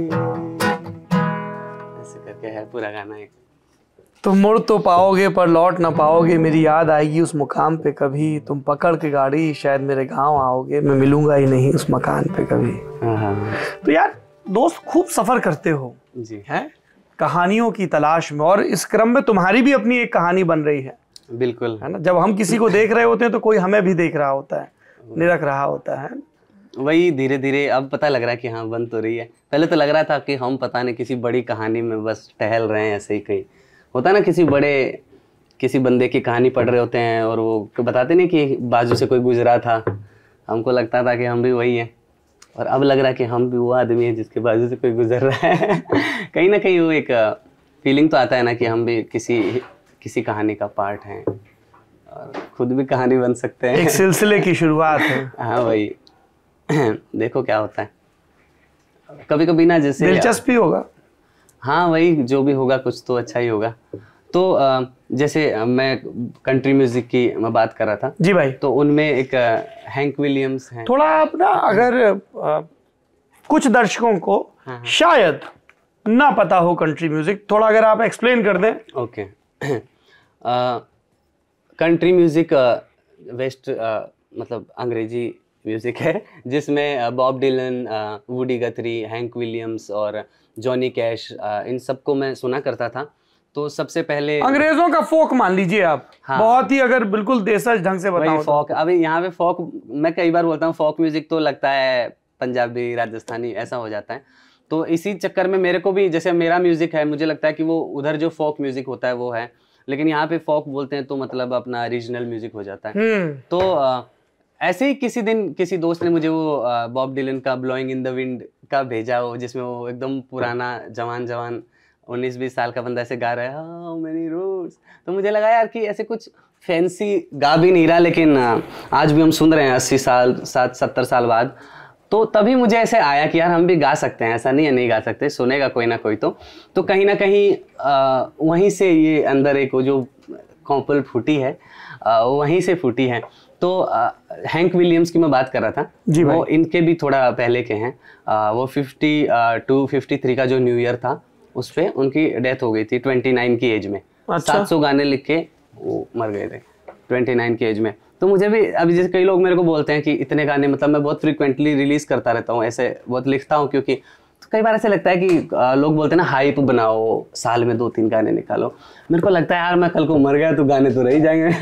ऐसे करके है पूरा गाना एक। तुम मुड़ तो पाओगे पर लौट ना पाओगे, मेरी याद आएगी उस मुकाम पे कभी, तुम पकड़ के गाड़ी शायद मेरे गांव आओगे, मैं मिलूंगा ही नहीं उस मकान पे कभी। तो यार दोस्त खूब सफर करते हो जी, हैं कहानियों की तलाश में, और इस क्रम में तुम्हारी भी अपनी एक कहानी बन रही है। बिल्कुल है ना, जब हम किसी को देख रहे होते हैं तो कोई हमें भी देख रहा होता है, निरख रहा होता है। वही धीरे धीरे अब पता लग रहा है कि हाँ बन तो रही है। पहले तो लग रहा था कि हम पता नहीं किसी बड़ी कहानी में बस टहल रहे हैं, ऐसे ही कहीं होता ना, किसी बड़े किसी बंदे की कहानी पढ़ रहे होते हैं और वो बताते नहीं कि बाजू से कोई गुजरा था, हमको लगता था कि हम भी वही हैं, और अब लग रहा है कि हम भी वो आदमी है जिसके बाजू से कोई गुजर रहा है। कहीं ना कहीं वो एक फीलिंग तो आता है ना कि हम भी किसी किसी कहानी का पार्ट हैं और खुद भी कहानी बन सकते हैं। एक सिलसिले की शुरुआत है। हाँ वही। देखो क्या होता है कभी कभी ना, जैसे दिलचस्पी होगा। हाँ वही, जो भी होगा कुछ तो अच्छा ही होगा। तो जैसे मैं कंट्री म्यूजिक की मैं बात कर रहा था जी भाई, तो उनमें एक हैंक विलियम्स हैं। थोड़ा आप ना, अगर आ, कुछ दर्शकों को हाँ हाँ। शायद ना पता हो कंट्री म्यूजिक, थोड़ा अगर आप एक्सप्लेन कर दें। ओके। कंट्री म्यूजिक वेस्ट मतलब अंग्रेजी म्यूजिक है, जिसमें Bob Dylan, Woody Guthrie, Hank Williams और जॉनी कैश, इन सबको मैं सुना करता था। तो सबसे पहले अंग्रेजों का फोक मान लीजिए आप। हाँ। बहुत ही अगर बिल्कुल देशज ढंग से बताओ फोक तो। अभी यहाँ पे फोक, मैं कई बार बोलता हूँ फोक म्यूजिक तो लगता है पंजाबी राजस्थानी ऐसा हो जाता है। तो इसी चक्कर में मेरे को भी, जैसे मेरा म्यूजिक है, मुझे लगता है कि वो उधर जो फोक म्यूजिक होता है वो है, लेकिन यहाँ पे फोक बोलते हैं तो मतलब अपना रीजनल म्यूजिक हो जाता है। तो आ, ऐसे ही किसी दिन किसी दोस्त ने मुझे वो बॉब डिलन का ब्लोइंग इन द विंड का भेजा, वो जिसमें वो एकदम पुराना जवान जवान उन्नीस बीस साल का बंदा ऐसे गा रहा है हाउ मेनी रूट्स। तो मुझे लगा यार कि ऐसे कुछ फैंसी गा भी नहीं रहा, लेकिन आज भी हम सुन रहे हैं अस्सी साल सात सत्तर साल बाद। तो तभी मुझे ऐसे आया कि यार हम भी गा सकते हैं, ऐसा नहीं है नहीं गा सकते, सुनेगा कोई ना कोई। तो तो कहीं ना कहीं आ, वहीं से ये अंदर एक वो जो कॉम्पल फूटी है, आ, वहीं से फूटी है। तो हैंक विलियम्स की मैं बात कर रहा था जी, वो इनके भी थोड़ा पहले के हैं। आ, वो फिफ्टी टू फिफ्टी थ्री का जो न्यू ईयर था उस पे उनकी डेथ हो गई थी ट्वेंटी नाइन की एज में। अच्छा। सात सौ गाने लिख के वो मर गए थे ट्वेंटी नाइन की एज में। तो मुझे भी अभी जैसे कई लोग मेरे को बोलते हैं कि इतने गाने, मतलब मैं बहुत फ्रीक्वेंटली रिलीज करता रहता हूँ, ऐसे बहुत लिखता हूँ, क्योंकि तो कई बार ऐसे लगता है कि लोग बोलते हैं ना हाइप बनाओ, साल में दो तीन गाने निकालो। मेरे को लगता है यार मैं कल को मर गया तो गाने तो रह ही जाएंगे।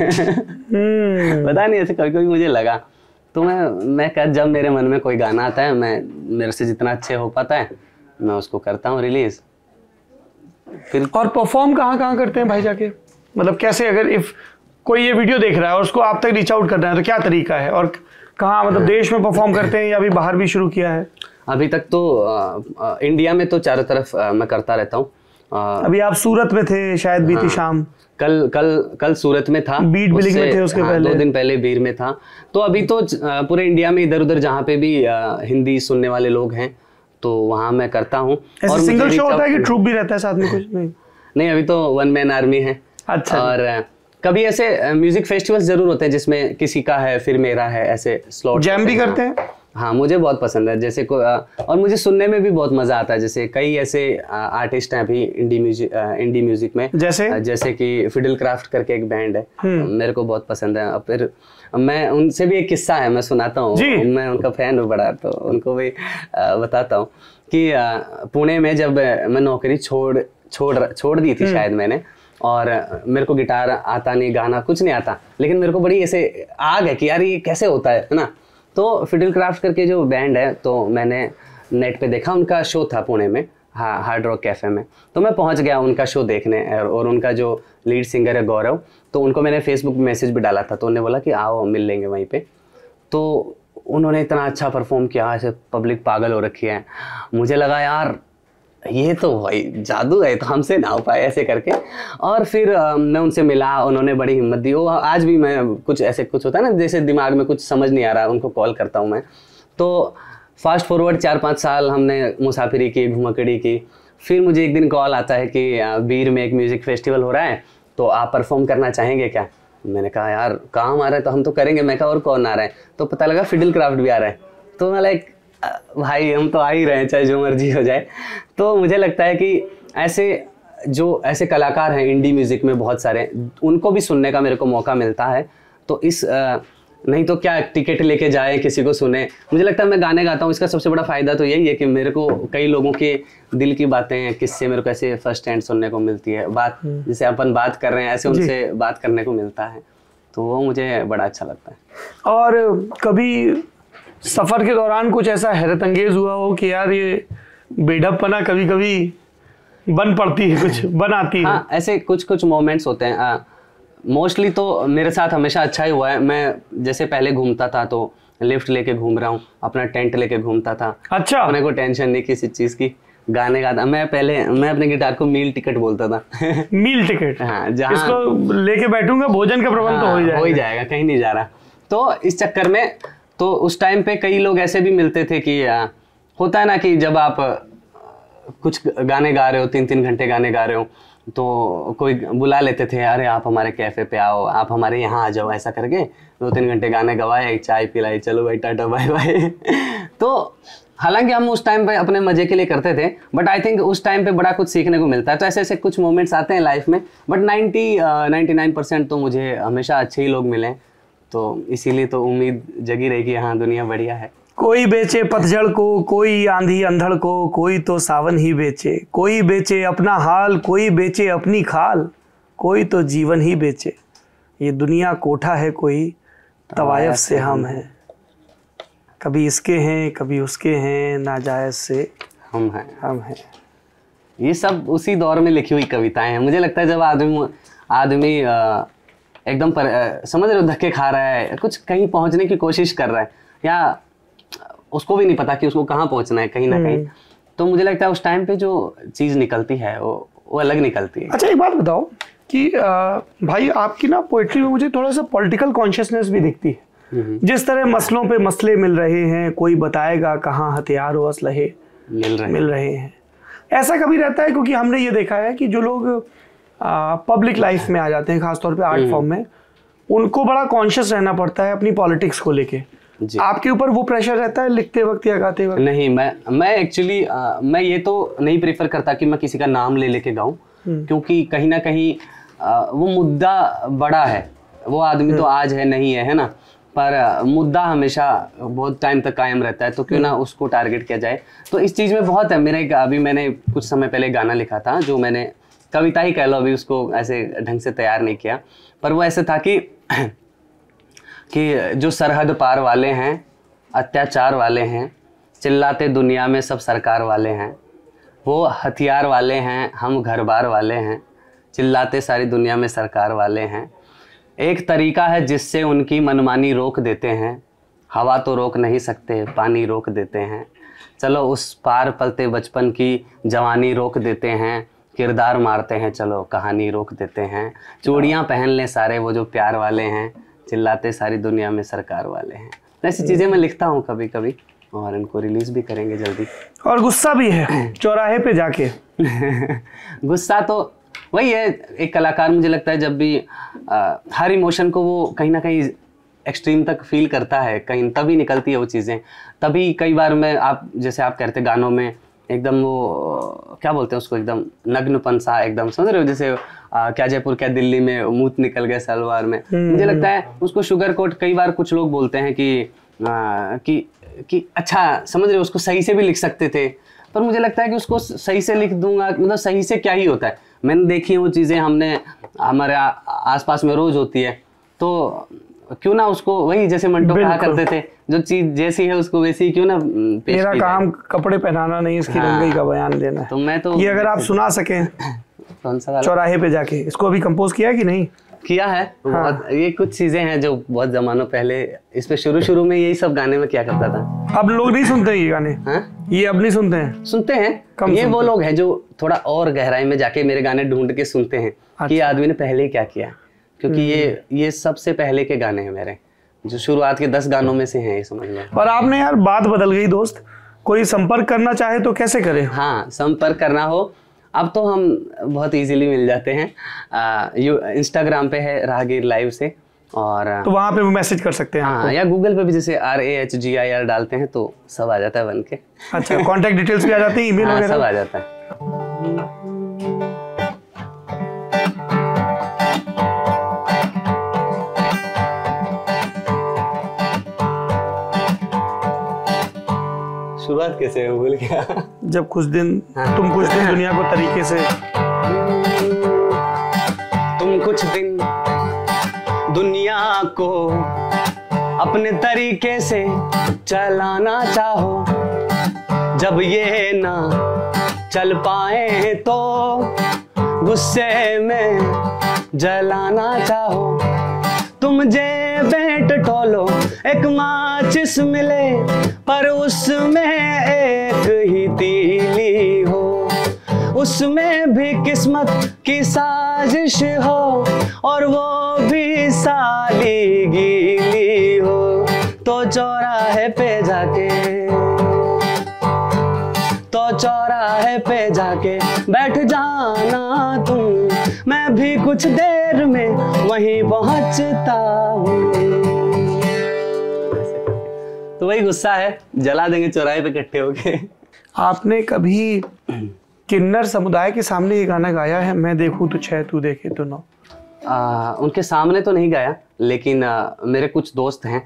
पता नहीं, ऐसे कभी कभी मुझे लगा। तो मैं मैं कर जब मेरे मन में कोई गाना आता है, मैं मेरे से जितना अच्छे हो पाता है मैं उसको करता हूँ रिलीज। फिर और परफॉर्म कहाँ कहाँ करते हैं भाई जाके, मतलब कैसे, अगर इफ कोई ये वीडियो देख रहा है और उसको आप तक रीच आउट करना है तो क्या तरीका है, और कहाँ, मतलब देश में परफॉर्म करते हैं या अभी बाहर भी शुरू किया है? अभी तक तो आ, आ, इंडिया में तो चारों तरफ आ, मैं करता रहता हूँ। अभी आप सूरत में थे शायद बीती हाँ, शाम। कल कल कल सूरत में था, बीट बिलिंग में थे उसके हाँ, पहले दो दिन पहले बीर में था। तो अभी तो पूरे इंडिया में इधर उधर जहाँ पे भी आ, हिंदी सुनने वाले लोग हैं तो वहाँ मैं करता हूँ। और सिंगल शो होता है कि ट्रूप भी रहता है साथ में कुछ? नहीं नहीं, अभी तो वन मैन आर्मी है। अच्छा। और कभी ऐसे म्यूजिक फेस्टिवल्स जरूर होते हैं जिसमें किसी का है फिर मेरा है, ऐसे स्लॉट जैम भी करते हैं। हाँ मुझे बहुत पसंद है, जैसे को और मुझे सुनने में भी बहुत मजा आता है। जैसे कई ऐसे आर्टिस्ट हैं अभी इंडी म्यूजिक इंडी म्यूजिक में, जैसे जैसे कि फिडल क्राफ्ट करके एक बैंड है, मेरे को बहुत पसंद है। फिर मैं उनसे भी एक किस्सा है, मैं सुनाता हूँ। मैं उनका फैन हूँ बड़ा, तो उनको भी बताता हूँ कि पुणे में जब मैं नौकरी छोड़ छोड़ छोड़ दी थी शायद मैंने, और मेरे को गिटार आता नहीं, गाना कुछ नहीं आता, लेकिन मेरे को बड़ी ऐसे आग है कि यार ये कैसे होता है ना। तो फिडल क्राफ्ट करके जो बैंड है, तो मैंने नेट पे देखा, उनका शो था पुणे में, हाँ हार्ड रॉक कैफे में। तो मैं पहुंच गया उनका शो देखने, और उनका जो लीड सिंगर है गौरव, तो उनको मैंने फेसबुक मैसेज भी डाला था, तो उन्होंने बोला कि आओ मिल लेंगे वहीं पे। तो उन्होंने इतना अच्छा परफॉर्म किया, ऐसे पब्लिक पागल हो रखी है। मुझे लगा यार ये तो भाई जादू है, तो हमसे ना हो पाए ऐसे करके। और फिर आ, मैं उनसे मिला, उन्होंने बड़ी हिम्मत दी। वो आज भी मैं कुछ ऐसे कुछ होता है ना, जैसे दिमाग में कुछ समझ नहीं आ रहा, उनको कॉल करता हूँ मैं। तो फास्ट फॉरवर्ड चार पाँच साल हमने मुसाफिरी की, घुमकड़ी की। फिर मुझे एक दिन कॉल आता है कि बीर में एक म्यूज़िक फेस्टिवल हो रहा है, तो आप परफॉर्म करना चाहेंगे क्या? मैंने कहा यार काम आ रहा है तो हम तो करेंगे। मैं कहा और कौन आ रहा है? तो पता लगा फिडल क्राफ्ट भी आ रहा है। तो मैं लाइक भाई हम तो आ ही रहे हैं, चाहे जो मर्जी हो जाए। तो मुझे लगता है कि ऐसे जो ऐसे कलाकार हैं इंडी म्यूज़िक में बहुत सारे, उनको भी सुनने का मेरे को मौका मिलता है। तो इस आ, नहीं तो क्या टिकट लेके जाए किसी को सुने। मुझे लगता है मैं गाने गाता हूँ, इसका सबसे बड़ा फ़ायदा तो यही है कि मेरे को कई लोगों के दिल की बातें, किससे मेरे को ऐसे फर्स्ट हैंड सुनने को मिलती है। बात जैसे अपन बात कर रहे हैं ऐसे उनसे बात करने को मिलता है, तो वो मुझे बड़ा अच्छा लगता है। और कभी सफ़र के दौरान कुछ ऐसा हैरत अंगेज हुआ हो कि यार ये बेढपपना कभी कभी बन पड़ती है, कुछ बन आती है? हाँ ऐसे कुछ कुछ मोमेंट्स होते हैं। मोस्टली तो मेरे साथ हमेशा अच्छा ही हुआ है। मैं जैसे पहले घूमता था तो लिफ्ट लेके घूम रहा हूँ, अपना टेंट लेके घूमता था। अच्छा। अपने को टेंशन नहीं किसी चीज़ की। गाने गाता मैं पहले मैं अपने गिटार को मील टिकट बोलता था। मील टिकट, हाँ, जहाँ इसको लेके बैठूंगा भोजन का प्रबंध, हाँ, तो हो ही जाएगा, हो ही जाएगा, कहीं नहीं जा रहा। तो इस चक्कर में तो उस टाइम पे कई लोग ऐसे भी मिलते थे कि आ, होता है ना कि जब आप कुछ गाने गा रहे हो, तीन तीन घंटे गाने गा रहे हो, तो कोई बुला लेते थे, अरे आप हमारे कैफे पे आओ, आप हमारे यहाँ आ जाओ, ऐसा करके दो तीन घंटे गाने गवाए, एक चाय पिलाई, चलो भाई टाटा बाय बाय। तो हालांकि हम उस टाइम पे अपने मजे के लिए करते थे, बट आई थिंक उस टाइम पे बड़ा कुछ सीखने को मिलता है। तो ऐसे ऐसे कुछ मोमेंट्स आते हैं लाइफ में, but ninety ninety nine percent तो मुझे हमेशा अच्छे ही लोग मिले, तो इसीलिए तो उम्मीद जगी रही कि हाँ दुनिया बढ़िया है। कोई बेचे पतझड़ को, कोई आंधी अंधड़ को, कोई तो सावन ही बेचे, कोई बेचे अपना हाल, कोई बेचे अपनी खाल, कोई तो जीवन ही बेचे, ये दुनिया कोठा है कोई तवायफ से हम हैं, कभी इसके हैं कभी उसके हैं, नाजायज से हम हैं हम हैं। ये सब उसी दौर में लिखी हुई कविताएं हैं। मुझे लगता है जब आदमी आदमी एकदम पर समझ रहे हो धक्के खा रहा है, कुछ कहीं पहुंचने की कोशिश कर रहा है, या उसको भी नहीं पता कि उसको कहाँ पहुंचना है कहीं ना कहीं, तो मुझे लगता है उस टाइम पे जो चीज निकलती है वो वो अलग निकलती है। अच्छा एक बात बताओ कि आ, भाई आपकी ना पोएट्री में मुझे थोड़ा सा पॉलिटिकल कॉन्शियसनेस भी दिखती है। जिस तरह मसलों पे मसले मिल रहे हैं, कोई बताएगा कहाँ हथियार व असलहे मिल रहे मिल रहे हैं, ऐसा कभी रहता है? क्योंकि हमने ये देखा है कि जो लोग पब्लिक लाइफ में आ जाते हैं, खासतौर पे आर्ट फॉर्म में, उनको बड़ा कॉन्शियस रहना पड़ता है अपनी पॉलिटिक्स को लेके। आपके ऊपर वो प्रेशर रहता है लिखते वक्त या गाते वक्त? नहीं, मैं मैं एक्चुअली मैं ये तो नहीं प्रेफर करता कि मैं किसी का नाम ले लेके गाऊं, क्योंकि कहीं ना कहीं आ, वो मुद्दा बड़ा है, वो आदमी तो आज है नहीं है, है ना, पर मुद्दा हमेशा बहुत टाइम तक कायम रहता है, तो क्यों ना उसको टारगेट किया जाए। तो इस चीज़ में बहुत है। मेरा एक अभी मैंने कुछ समय पहले गाना लिखा था, जो मैंने कविता ही कह लो, अभी उसको ऐसे ढंग से तैयार नहीं किया, पर वो ऐसे था कि कि जो सरहद पार वाले हैं, अत्याचार वाले हैं, चिल्लाते दुनिया में सब सरकार वाले हैं, वो हथियार वाले हैं, हम घर बार वाले हैं, चिल्लाते सारी दुनिया में सरकार वाले हैं, एक तरीका है जिससे उनकी मनमानी रोक देते हैं, हवा तो रोक नहीं सकते पानी रोक देते हैं, चलो उस पार पलते बचपन की जवानी रोक देते हैं, किरदार मारते हैं चलो कहानी रोक देते हैं, चूड़ियाँ पहन लें सारे वो जो प्यार वाले हैं, चिल्लाते सारी दुनिया में सरकार वाले हैं। ऐसी चीज़ें मैं लिखता हूँ कभी कभी, और इनको रिलीज भी करेंगे जल्दी। और गुस्सा भी है चौराहे पे जाके। गुस्सा तो वही है, एक कलाकार मुझे लगता है जब भी आ, हर इमोशन को वो कहीं ना कहीं एक्सट्रीम तक फील करता है, कहीं तभी निकलती है वो चीज़ें। तभी कई बार मैं आप जैसे आप कहते गानों में एकदम वो क्या बोलते हैं उसको, एकदम नग्नपन सा, एकदम समझ रहे हो, जैसे आ, क्या जयपुर क्या दिल्ली में मूत निकल गया सलवार में, मुझे लगता है उसको शुगर कोट कई बार कुछ लोग बोलते हैं कि आ, कि कि अच्छा समझ रहे हो, उसको सही से भी लिख सकते थे, पर मुझे लगता है कि उसको सही से लिख दूंगा, मतलब सही से क्या ही होता है। मैंने देखी है वो चीज़ें, हमने हमारे आसपास में रोज होती है, तो क्यों ना उसको वही जैसे मंटो कहा करते थे, जो चीज जैसी है उसको वैसी ही क्यों ना पेश मेरा काम कपड़े पहनाना नहीं, इसकी हाँ, रंगई का बयान देना है। तो मैं तो ये अगर आप सुना सकें कौन सा चौराहे पे जाके, इसको अभी कंपोज किया कि नहीं? किया है। हाँ। ये कुछ चीजें हैं जो बहुत जमानों पहले, इस पे शुरू शुरू में यही सब गाने में क्या करता था। अब लोग नहीं सुनते ये गाने? हाँ? ये अब नहीं सुनते हैं? सुनते हैं, कम ये सुनते वो लोग हैं जो थोड़ा और गहराई में जाके मेरे गाने ढूंढ के सुनते हैं। अच्छा। कि आदमी ने पहले क्या किया, क्योंकि ये ये सबसे पहले के गाने हैं मेरे, जो शुरुआत के दस गानों में से हैं, ये समझ लो। और आपने यार बात बदल गई दोस्त, कोई संपर्क करना चाहे तो कैसे करे? हाँ, संपर्क करना हो अब तो हम बहुत इजीली मिल जाते हैं। इंस्टाग्राम पे है राहगीर लाइव से, और तो वहाँ पे मैसेज कर सकते हैं। हाँ, या गूगल पे भी जैसे R A H G I R डालते हैं तो सब आ जाता है बन के। अच्छा, कॉन्टेक्ट डिटेल्स भी आ जाती है, ईमेल हाँ, वगैरह सब आ जाता है। शुरुआत कैसे है भूल गया। जब कुछ दिन हाँ। तुम कुछ दिन दुनिया को तरीके से तुम कुछ दिन दुनिया को अपने तरीके से चलाना चाहो, जब ये ना चल पाए तो गुस्से में जलाना चाहो, तुम जे बेट टोलो एक माचिस मिले पर उसमें एक ही तीली हो, उसमें भी किस्मत की साजिश हो और वो भी साली गीली हो, तो चौराहे पे जाके तो चौराहे पे जाके बैठ जाना तुम, मैं भी कुछ देर में वहीं पहुंचता हूँ। तो वही गुस्सा है, जला देंगे चौराहे पे इकट्ठे होके। आपने कभी किन्नर समुदाय के सामने ये गाना गाया है, मैं देखूं तो छह तू देखे तो नौ? आ, उनके सामने तो नहीं गाया, लेकिन आ, मेरे कुछ दोस्त हैं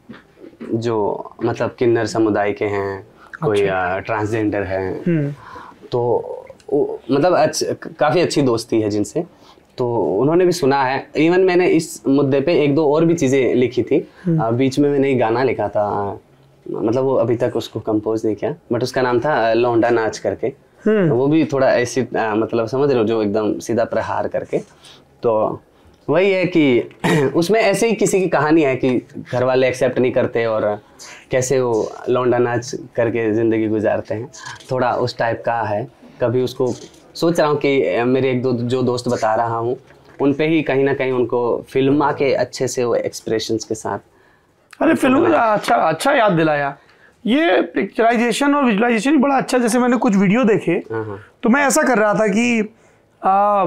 जो मतलब किन्नर समुदाय के हैं, कोई ट्रांसजेंडर है, तो वो, मतलब अच्छ, काफ़ी अच्छी दोस्ती है जिनसे, तो उन्होंने भी सुना है। इवन मैंने इस मुद्दे पे एक दो और भी चीज़ें लिखी थी। आ, बीच में मैंने एक गाना लिखा था, मतलब वो अभी तक उसको कंपोज नहीं किया, बट उसका नाम था लौंडा नाच करके। तो वो भी थोड़ा ऐसी आ, मतलब समझ रहे हो, जो एकदम सीधा प्रहार करके। तो वही है कि उसमें ऐसे ही किसी की कहानी है कि घर वाले एक्सेप्ट नहीं करते और कैसे वो लौंडा नाच करके ज़िंदगी गुजारते हैं, थोड़ा उस टाइप का है। कभी उसको सोच रहा हूँ कि मेरे एक दो जो दोस्त बता रहा हूँ उन पे ही कहीं ना कहीं उनको फिल्मा के अच्छे से वो एक्सप्रेशंस के साथ। अरे फिल्म अच्छा अच्छा याद दिलाया, ये पिक्चराइजेशन और विजुअलाइजेशन बड़ा अच्छा। जैसे मैंने कुछ वीडियो देखे तो मैं ऐसा कर रहा था कि आ,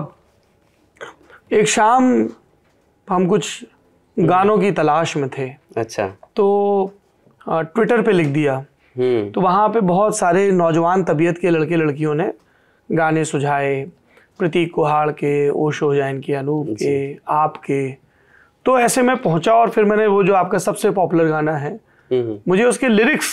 एक शाम हम कुछ गानों की तलाश में थे। अच्छा। तो ट्विटर पे लिख दिया, तो वहाँ पे बहुत सारे नौजवान तबीयत के लड़के लड़कियों ने गाने सुझाए, प्रतीक कुहाड़ के, ओशो जैन के, अनूप के, आपके। तो ऐसे मैं पहुंचा और फिर मैंने वो जो आपका सबसे पॉपुलर गाना है, मुझे उसके लिरिक्स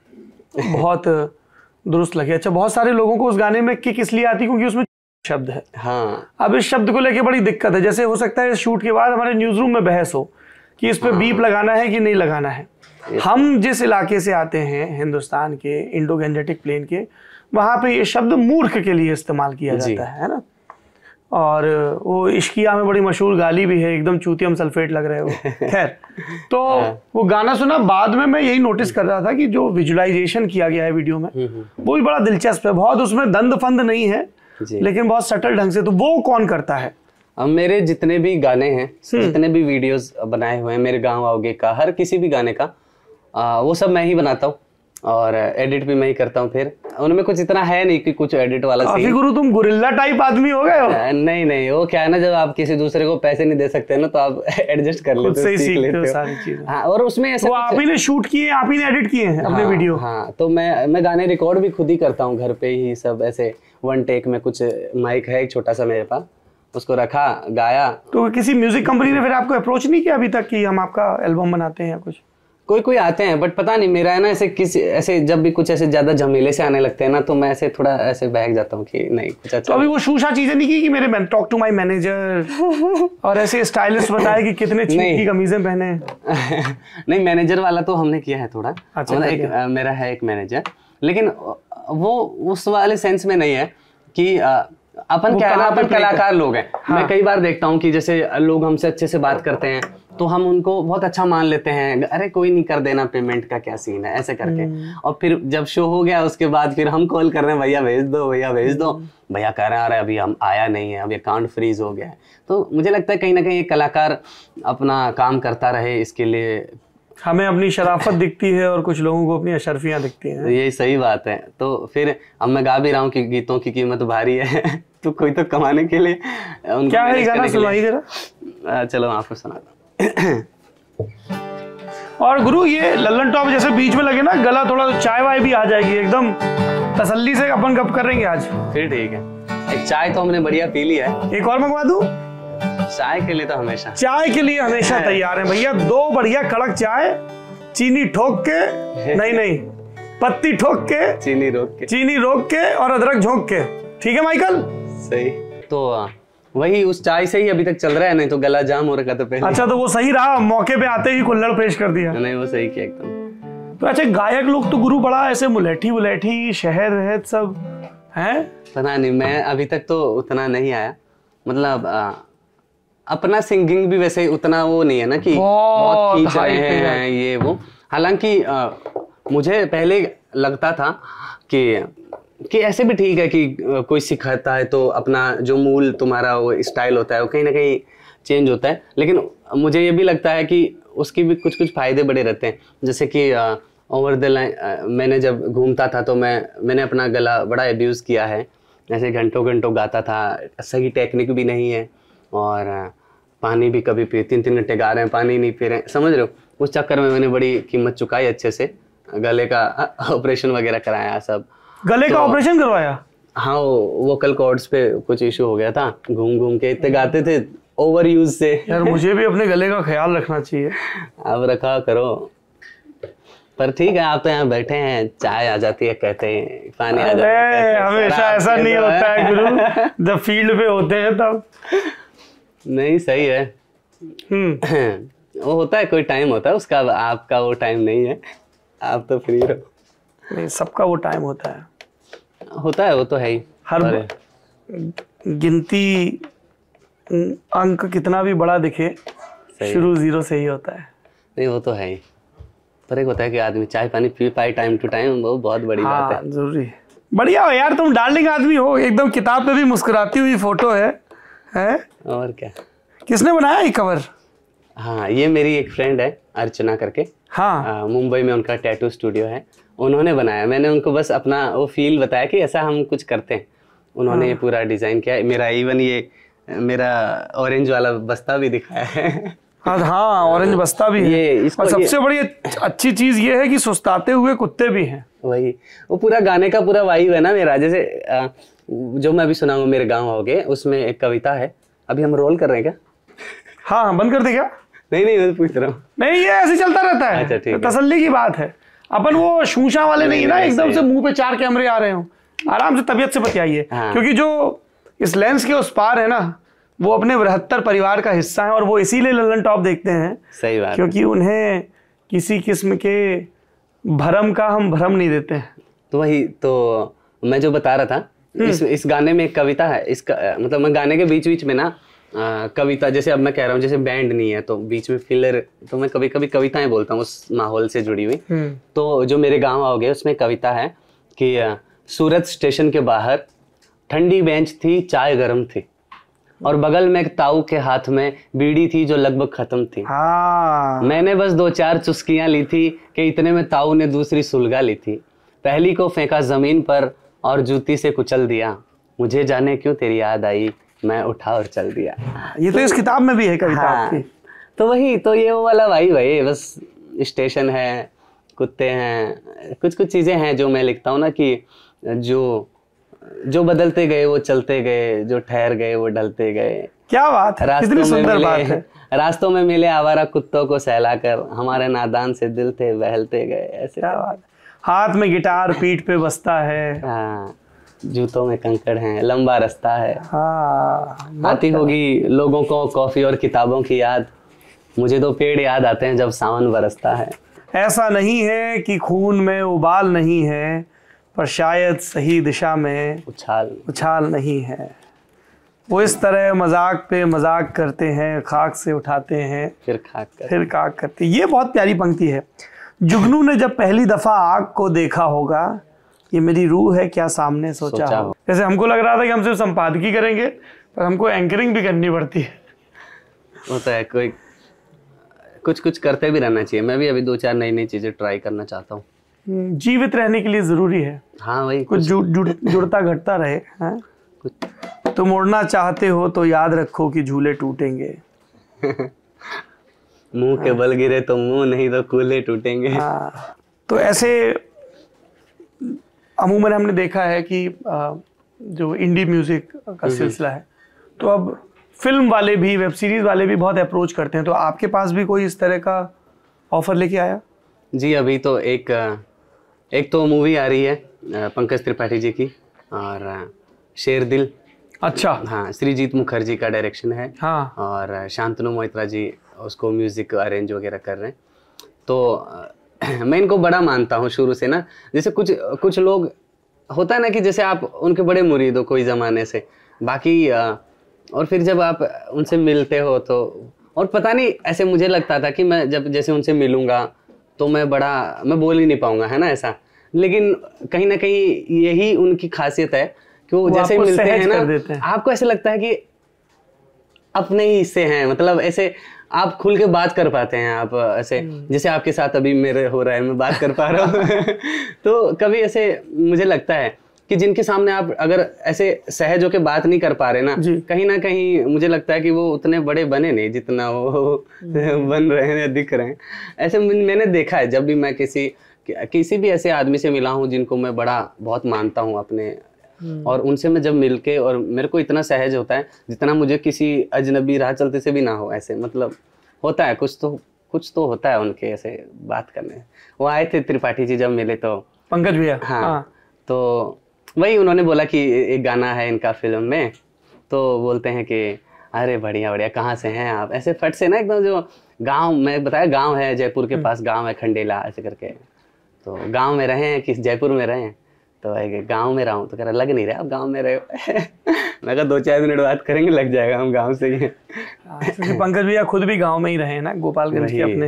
बहुत दुरुस्त लगे। अच्छा, बहुत सारे लोगों को उस गाने में किक इसलिए आती क्योंकि उसमें शब्द है। हाँ। अब इस शब्द को लेके बड़ी दिक्कत है। जैसे हो सकता है इस शूट के बाद हमारे न्यूज रूम में बहस हो कि इस पे हाँ। बीप लगाना है कि नहीं लगाना है। हम जिस इलाके से आते हैं, हिंदुस्तान के इंडो गैंजेटिक प्लेन के, वहाँ पे ये शब्द मूर्ख के लिए इस्तेमाल किया जाता है, है ना। और वो इश्किया में बड़ी मशहूर गाली भी है, एकदम चूतियम सल्फेट लग रहे हो। खैर, तो वो गाना सुना, बाद में मैं यही नोटिस कर रहा था कि जो विजुअलाइजेशन किया गया है वीडियो में वो भी बड़ा दिलचस्प है। बहुत उसमें दंद फंद नहीं है लेकिन बहुत सटल ढंग से। तो वो कौन करता है? अब मेरे जितने भी गाने हैं, जितने भी वीडियोस बनाए हुए हैं, मेरे गाँव आओगे का, हर किसी भी गाने का आ, वो सब मैं ही बनाता हूँ और एडिट भी मैं ही करता हूँ। फिर उनमें कुछ इतना है नहीं कि कुछ एडिट वाला काफी गुरु तुम गुरिल्ला टाइप आदमी हो गए हो। नहीं नहीं, वो क्या है ना, जब आप किसी दूसरे को पैसे नहीं दे सकते ना तो आप एडजस्ट कर लेते हो, सीख लेते हो सारी चीजें। हाँ, और उसमें ऐसा वो आप ही ने शूट किए, आप ही ने एडिट किए हैं अपने वीडियो। हाँ, तो मैं मैं गाने रिकॉर्ड भी खुद ही करता हूँ घर पे ही सब, ऐसे वन टेक में। कुछ माइक है एक छोटा सा मेरे पास, उसको रखा, गाया। तो किसी म्यूजिक कंपनी ने फिर आपको अप्रोच नहीं किया अभी तक कि हम आपका एल्बम बनाते हैं या कुछ? कोई कोई आते हैं, बट पता नहीं मेरा है ना, ऐसे किसी ऐसे जब भी कुछ ऐसे ज्यादा झमेले से आने लगते हैं ना, तो मैं ऐसे थोड़ा ऐसे बहक जाता हूँ कि नहीं कुछ अच्छा। तो अभी वो शूशा चीजें नहीं की कि मेरे टॉक टू माय मैनेजर और ऐसे स्टाइलिस्ट बताए कि कितने चीज की कमीजें पहने? नहीं, मैनेजर वाला तो हमने किया है थोड़ा। अच्छा, मतलब एक आ, मेरा है एक मैनेजर, लेकिन वो उस वाले सेंस में नहीं है कि आ, अपन क्या है ना, अपन कलाकार लोग हैं। हाँ। मैं कई बार देखता हूँ कि जैसे लोग हमसे अच्छे से बात करते हैं तो हम उनको बहुत अच्छा मान लेते हैं, अरे कोई नहीं, कर देना, पेमेंट का क्या सीन है, ऐसे करके। और फिर जब शो हो गया उसके बाद फिर हम कॉल कर रहे हैं, भैया भेज दो, भैया भेज दो। भैया कह रहे हैं अरे अभी हम आया नहीं है, अभी अकाउंट फ्रीज हो गया है। तो मुझे लगता है कहीं ना कहीं एक कलाकार अपना काम करता रहे, इसके लिए हमें अपनी शराफत दिखती है और कुछ लोगों को अपनी अशरफियां दिखती हैं। ये सही बात है। तो फिर अब मैं गा भी रहा हूँ कि गीतों की कीमत भारी है तो कोई तो कमाने के लिए क्या है गाना, सुनाइए जरा। चलो आपको सुनाता। और गुरु ये लल्लन टॉप जैसे बीच में लगे ना, गला थोड़ा चाय वाय भी आ जाएगी, एकदम तसल्ली से अपन गप करेंगे आज। फिर ठीक है, एक चाय तो हमने बढ़िया पी लिया है, एक और मंगवा दूं? चाय के लिए तो हमेशा चाय के लिए हमेशा तैयार है भैया। दो बढ़िया कड़क चाय, चीनी ठोक के, नहीं नहीं पत्ती ठोक के, चीनी रोक के, चीनी रोक के और अदरक झोंक के। ठीक है माइकल? सही। तो वही उस चाय से ही अभी तक चल रहा है, नहीं तो गला जाम हो रखा था पहले। अच्छा, तो वो सही रहा, मौके पे आते ही कुल्हड़ पेश कर दिया। नहीं, वो सही किया एकदम। तो अच्छा, गायक लोग तो गुरु बड़ा ऐसे मुलेठी मुलेठी शहर है सब हैं? पता नहीं, मैं अभी तक तो उतना नहीं आया। मतलब आ, अपना सिंगिंग भी वैसे उतना वो नहीं है ना कि बहुत खींच रहे हैं ये वो। हालांकि मुझे पहले लगता था कि कि ऐसे भी ठीक है कि कोई सिखाता है तो अपना जो मूल तुम्हारा वो स्टाइल होता है वो कहीं ना कहीं चेंज होता है, लेकिन मुझे ये भी लगता है कि उसकी भी कुछ कुछ फायदे बड़े रहते हैं। जैसे कि ओवर द लाइन मैंने जब घूमता था तो मैं मैंने अपना गला बड़ा एब्यूज़ किया है, ऐसे घंटों घंटों गाता था, सही टेक्निक भी नहीं है और पानी भी कभी पी तीन तीन घंटे गा रहे हैं पानी नहीं पी रहे हैं, समझ रहे हो। उस चक्कर में मैंने बड़ी कीमत चुकाई, अच्छे से गले का ऑपरेशन वगैरह कराया सब। गले तो, का ऑपरेशन करवाया? हाँ, वोकल कॉर्ड्स पे कुछ इशू हो गया था, घूम घूम के इतने गाते थे ओवर यूज से। यार मुझे भी अपने गले का ख्याल रखना चाहिए। आप रखा करो, पर ठीक है आप तो यहाँ बैठे हैं, चाय आ जाती है कहते हैं, पानी आ जाता है, हमेशा ऐसा नहीं होता है गुरु, जब फील्ड पे होते हैं तब। नहीं सही है, वो होता है, कोई टाइम होता है उसका, आपका वो टाइम नहीं है, आप तो फ्री रहो। नहीं, सबका वो टाइम होता है, होता है वो तो है ही। हर गिनती अंक कितना भी बड़ा दिखे, शुरू जीरो से ही होता है। नहीं वो तो है ही, पर एक होता है कि आदमी चाय पानी पी पाए टाइम टू टाइम, वो बहुत बड़ी हाँ, बात है। जरूरी है। बढ़िया हो यार, तुम डार्लिंग आदमी हो एकदम। किताब पे भी मुस्कुराती हुई फोटो है, है? और क्या, किसने बनाया ये कवर? हाँ, ये मेरी एक फ्रेंड है अर्चना करके, हाँ, मुंबई में उनका टैटू स्टूडियो है, उन्होंने बनाया। मैंने उनको बस अपना वो फील बताया कि ऐसा हम कुछ करते हैं, उन्होंने ये पूरा डिजाइन किया। मेरा इवन ये मेरा ऑरेंज वाला बस्ता भी दिखाया है। हाँ हाँ, ऑरेंज बस्ता भी ये है। इसको और सबसे ये, बड़ी अच्छी चीज ये है कि सुस्ताते हुए कुत्ते भी हैं। वही वो पूरा गाने का पूरा वाइब है ना मेरा। जैसे आ, जो मैं अभी सुनाऊंगा मेरे गाँव आओगे, उसमें एक कविता है। अभी हम रोल कर रहे हैं क्या? हाँ हाँ, बंद कर दे क्या? नहीं नहीं, मैं पूछ रहा हूँ। नहीं, ये ऐसे चलता रहता है। अच्छा, ठीक है। तसल्ली की बात है। अपन वो शूशा वाले नहीं, नहीं ना एकदम से मुंह पे चार कैमरे आ रहे हो। आराम से तबीयत से बतियाइए। हाँ। क्योंकि जो इस लेंस के उस पार है ना, वो अपने बृहत्तर परिवार का हिस्सा है और वो इसीलिए लल्लन टॉप देखते हैं। सही बात। क्योंकि उन्हें किसी किस्म के भ्रम का हम भ्रम नहीं देते हैं। तो वही तो मैं जो बता रहा था, इस इस गाने में एक कविता है। इसका मतलब मैं गाने के बीच बीच में ना आ, कविता, जैसे अब मैं कह रहा हूँ जैसे बैंड नहीं है तो बीच में फिलर, तो मैं कभी कभी कविताएं बोलता हूँ उस माहौल से जुड़ी हुई। तो जो मेरे गाँव आओगे उसमें कविता है कि सूरत स्टेशन के बाहर ठंडी बेंच थी, चाय गर्म थी, और बगल में एक ताऊ के हाथ में बीड़ी थी जो लगभग खत्म थी। हाँ। मैंने बस दो चार चुस्कियां ली थी कि इतने में ताऊ ने दूसरी सुलगा ली थी। पहली को फेंका जमीन पर और जूती से कुचल दिया, मुझे जाने क्यों तेरी याद आई, मैं उठा और चल दिया। ये तो इस किताब में भी है कविता आपकी। तो वही तो ये वो वाला भाई भाई बस स्टेशन है, कुत्ते हैं, कुछ कुछ चीजें हैं जो मैं लिखता हूँ ना कि जो जो बदलते गए वो चलते गए, जो ठहर गए वो ढलते गए। क्या बात है, कितनी सुंदर बात है। रास्तों में मिले आवारा कुत्तों को सहलाकर, हमारे नादान से दिल थे बहलते गए। ऐसे क्या बात है। हाथ में गिटार, पीठ पे बस्ता है, हाँ, जूतों में कंकड़ हैं, लंबा रास्ता है। हाँ, आती होगी लोगों को कॉफी और किताबों की याद, मुझे तो पेड़ याद आते हैं जब सावन बरसता है। ऐसा नहीं है कि खून में उबाल नहीं है, पर शायद सही दिशा में उछाल उछाल नहीं है। वो इस तरह मजाक पे मजाक करते हैं, खाक से उठाते हैं, फिर खाक कर फिर खाक करते। ये बहुत प्यारी पंक्ति है। जुगनू ने जब पहली दफा आग को देखा होगा, ये मेरी रूह है क्या सामने सोचा, सोचा हो। जैसे हमको लग रहा था कि हम सिर्फ संपादकी करेंगे, पर हमको एंकरिंग भी करनी पड़ती है। होता है, कोई कुछ कुछ करते भी रहना चाहिए। मैं भी अभी दो चार नई नई चीजें ट्राई करना चाहता हूँ। जीवित रहने के लिए जरूरी है। हाँ वही, कुछ जुड़ जुड़ जुड़ता घटता रहे। हाँ? कुछ तुम उड़ना चाहते हो तो याद रखो कि झूले टूटेंगे। मुंह के बल गिरे तो मुंह, नहीं तो कूल्हे टूटेंगे। हाँ, तो ऐसे अमूमन हमने देखा है कि जो इंडी म्यूजिक का सिलसिला है, तो अब फिल्म वाले भी, वेब सीरीज वाले भी बहुत अप्रोच करते हैं। तो आपके पास भी कोई इस तरह का ऑफर लेके आया? जी, अभी तो एक एक तो मूवी आ रही है पंकज त्रिपाठी जी की, और शेर दिल। अच्छा। हाँ, श्रीजीत मुखर्जी का डायरेक्शन है। हाँ। और शांतनु मोइत्रा जी उसको म्यूजिक अरेंज वगैरह कर रहे हैं। तो मैं इनको बड़ा मानता हूँ शुरू से ना। जैसे कुछ कुछ लोग होता है ना कि जैसे आप उनके बड़े मुरीद हो कोई ज़माने से, बाकी और फिर जब आप उनसे मिलते हो तो, और पता नहीं ऐसे मुझे लगता था कि मैं जब जैसे उनसे मिलूँगा तो मैं बड़ा मैं बोल ही नहीं पाऊँगा, है ना ऐसा। लेकिन कहीं ना कहीं यही उनकी खासियत है कि वो, वो जैसे मिलते हैं ना हैं। आपको ऐसे लगता है कि अपने ही हिस्से हैं, मतलब ऐसे आप खुल के बात कर पाते हैं, आप ऐसे जैसे आपके साथ अभी मेरे हो रहा है, मैं बात कर पा रहा हूँ तो कभी ऐसे मुझे लगता है कि जिनके सामने आप अगर ऐसे सहज होके बात नहीं कर पा रहे ना, कहीं ना कहीं मुझे लगता है कि वो उतने बड़े बने नहीं जितना वो बन रहे हैं या दिख रहे हैं। ऐसे मैंने देखा है, जब भी मैं किसी किसी भी ऐसे आदमी से मिला हूँ जिनको मैं बड़ा बहुत मानता हूँ अपने, और उनसे मैं जब मिलके, और मेरे को इतना सहज होता है जितना मुझे किसी अजनबी राह चलते से भी ना हो। ऐसे मतलब होता है कुछ तो कुछ तो होता है उनके ऐसे बात करने। वो आए थे त्रिपाठी जी जब मिले तो, पंकज भैया, हाँ, हाँ तो वही उन्होंने बोला कि एक गाना है इनका फिल्म में, तो बोलते हैं कि अरे बढ़िया बढ़िया, कहाँ से हैं आप, ऐसे फट से ना एकदम, जो गांव में बताया, गांव है जयपुर के पास, गांव है खंडेला ऐसे करके, तो गांव में रहे हैं कि जयपुर में रहे हैं, तो गांव में रहा हूँ, तो कह रहा लग नहीं रहा आप गांव में रहे हो मैं कहा दो चार मिनट बात करेंगे, लग जाएगा, हम गांव से ही। पंकज भैया खुद भी गांव में ही रहे हैं ना, गोपालगंज के अपने,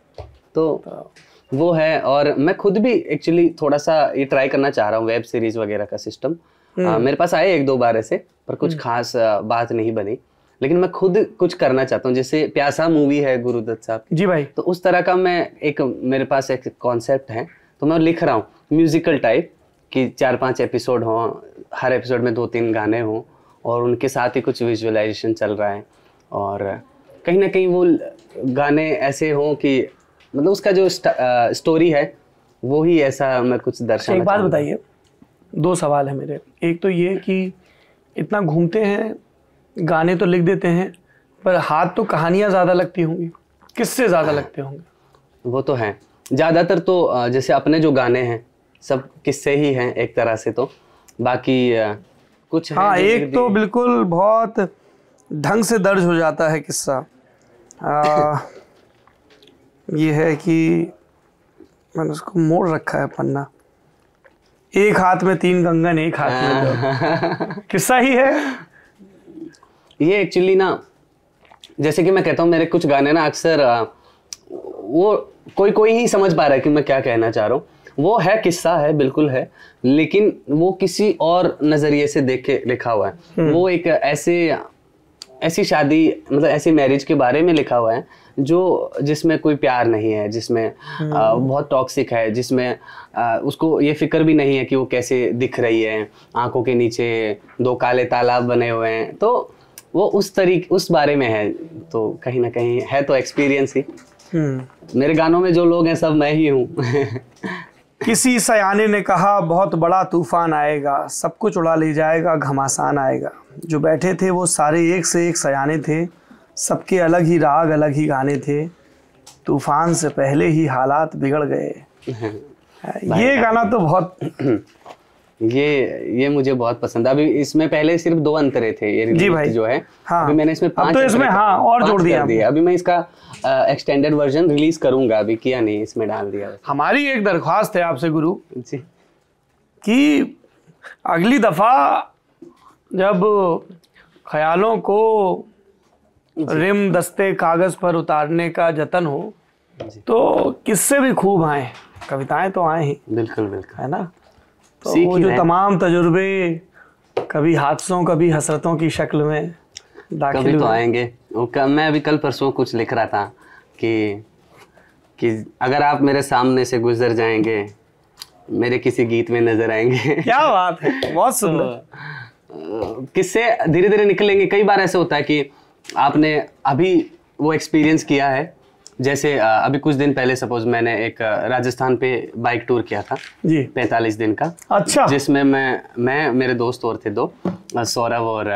तो वो है। और मैं खुद भी एक्चुअली थोड़ा सा ये ट्राई करना चाह रहा हूँ वेब सीरीज वगैरह का सिस्टम। मेरे पास आए एक दो बार ऐसे, पर कुछ खास बात नहीं बनी, लेकिन मैं खुद कुछ करना चाहता हूँ। जैसे प्यासा मूवी है गुरुदत्त साहब जी भाई, तो उस तरह का मैं एक, मेरे पास एक कॉन्सेप्ट है, तो मैं लिख रहा हूँ म्यूजिकल टाइप कि चार पांच एपिसोड हो, हर एपिसोड में दो तीन गाने हों, और उनके साथ ही कुछ विजुअलाइजेशन चल रहा है, और कहीं ना कहीं वो गाने ऐसे हों कि मतलब उसका जो स्टोरी है वो ही ऐसा मैं कुछ दर्शाना। एक बात बताइए, दो सवाल है मेरे। एक तो ये कि इतना घूमते हैं, गाने तो लिख देते हैं, पर हाथ तो कहानियाँ ज़्यादा लगती होंगी, किससे ज़्यादा लगते होंगे? वो तो है, ज़्यादातर तो जैसे अपने जो गाने हैं सब किस्से ही हैं एक तरह से, तो बाकी कुछ हाँ, एक तो बिल्कुल बहुत ढंग से दर्ज हो जाता है किस्सा। आ, ये है कि मैंने उसको मोड़ रखा है पन्ना, एक हाथ में तीन कंगन एक हाथ में दो, किस्सा ही है ये एक्चुअली ना। जैसे कि मैं कहता हूँ मेरे कुछ गाने ना अक्सर वो कोई कोई ही समझ पा रहा है कि मैं क्या कहना चाह रहा हूँ, वो है किस्सा है, बिल्कुल है, लेकिन वो किसी और नज़रिए से देख के लिखा हुआ है। वो एक ऐसे ऐसी शादी, मतलब ऐसी मैरिज के बारे में लिखा हुआ है जो जिसमें कोई प्यार नहीं है, जिसमें आ, बहुत टॉक्सिक है, जिसमें आ, उसको ये फिक्र भी नहीं है कि वो कैसे दिख रही है, आंखों के नीचे दो काले तालाब बने हुए हैं, तो वो उस तरीके उस बारे में है। तो कहीं ना कहीं है तो एक्सपीरियंस ही। मेरे गानों में जो लोग हैं सब मैं ही हूँ किसी सयाने ने कहा बहुत बड़ा तूफान आएगा, सब कुछ उड़ा ले जाएगा, घमासान आएगा। जो बैठे थे वो सारे एक से एक सयाने थे, सबके अलग ही राग अलग ही गाने थे, तूफान से पहले ही हालात बिगड़ गए। ये गाना तो बहुत ये ये मुझे बहुत पसंद है। अभी इसमें पहले सिर्फ दो अंतरे थे ये जी भाई जो है, हाँ, अभी मैंने इसमें पांच तो इसमें हाँ और जोड़ दिया, दिया। अभी मैं इसका एक्सटेंडेड वर्जन रिलीज करूंगा, अभी किया नहीं, इसमें डाल दिया। हमारी एक दरख्वास्त है आपसे गुरु जी कि अगली दफा जब ख्यालों को रिम दस्ते कागज पर उतारने का जतन हो तो किससे भी खूब आए, कविताएं तो आए ही, बिल्कुल बिल्कुल, है ना। तो वो जो तमाम तजुर्बे कभी हादसों कभी हसरतों की शक्ल में दाखिल कभी तो आएंगे। मैं अभी कल परसों कुछ लिख रहा था कि कि अगर आप मेरे सामने से गुजर जाएंगे मेरे किसी गीत में नजर आएंगे। क्या बात है, बहुत सुंदर। किससे धीरे धीरे निकलेंगे। कई बार ऐसे होता है कि आपने अभी वो एक्सपीरियंस किया है, जैसे अभी कुछ दिन पहले सपोज मैंने एक राजस्थान पे बाइक टूर किया था जी, पैंतालीस दिन का। अच्छा। जिसमें मैं मैं मेरे दोस्त और थे दो, सौरभ और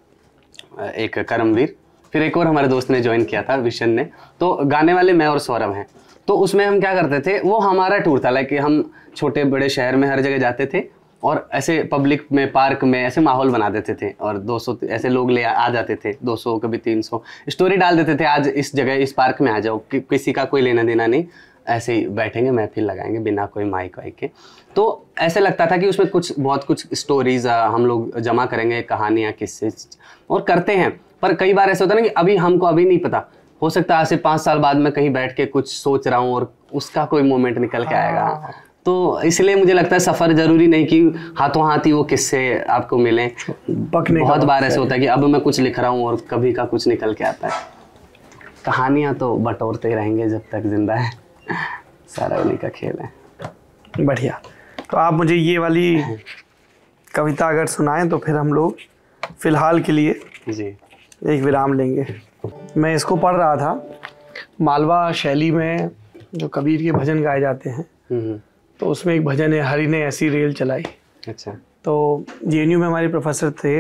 एक करमवीर, फिर एक और हमारे दोस्त ने ज्वाइन किया था विशन ने। तो गाने वाले मैं और सौरभ हैं। तो उसमें हम क्या करते थे, वो हमारा टूर था, लाइक हम छोटे बड़े शहर में हर जगह जाते थे और ऐसे पब्लिक में पार्क में ऐसे माहौल बना देते थे और दो सौ ऐसे लोग ले आ जाते थे, दो सौ कभी तीन सौ स्टोरी डाल देते थे, आज इस जगह इस पार्क में आ जाओ, कि, किसी का कोई लेना देना नहीं, ऐसे ही बैठेंगे महफिल लगाएंगे बिना कोई माइक वाइक के। तो ऐसे लगता था कि उसमें कुछ बहुत कुछ स्टोरीज हम लोग जमा करेंगे, कहानियाँ किस्से और करते हैं। पर कई बार ऐसा होता है ना कि अभी हमको अभी नहीं पता, हो सकता है आज से पाँच साल बाद मैं कहीं बैठ के कुछ सोच रहा हूँ और उसका कोई मोमेंट निकल के आएगा। तो इसलिए मुझे लगता है सफर जरूरी नहीं कि हाथों हाथ ही वो किस्से आपको मिले। बहुत बार ऐसा होता है कि अब मैं कुछ लिख रहा हूँ और कभी का कुछ निकल के आता है। कहानियां तो बटोरते रहेंगे जब तक जिंदा है, सारा उन्हीं का खेल है। बढ़िया। तो आप मुझे ये वाली कविता अगर सुनाएं तो फिर हम लोग फिलहाल के लिए जी एक विराम लेंगे। मैं इसको पढ़ रहा था, मालवा शैली में जो कबीर के भजन गाए जाते हैं, तो उसमें एक भजन है, हरि ने ऐसी रेल चलाई। अच्छा। तो जेएनयू में हमारे प्रोफेसर थे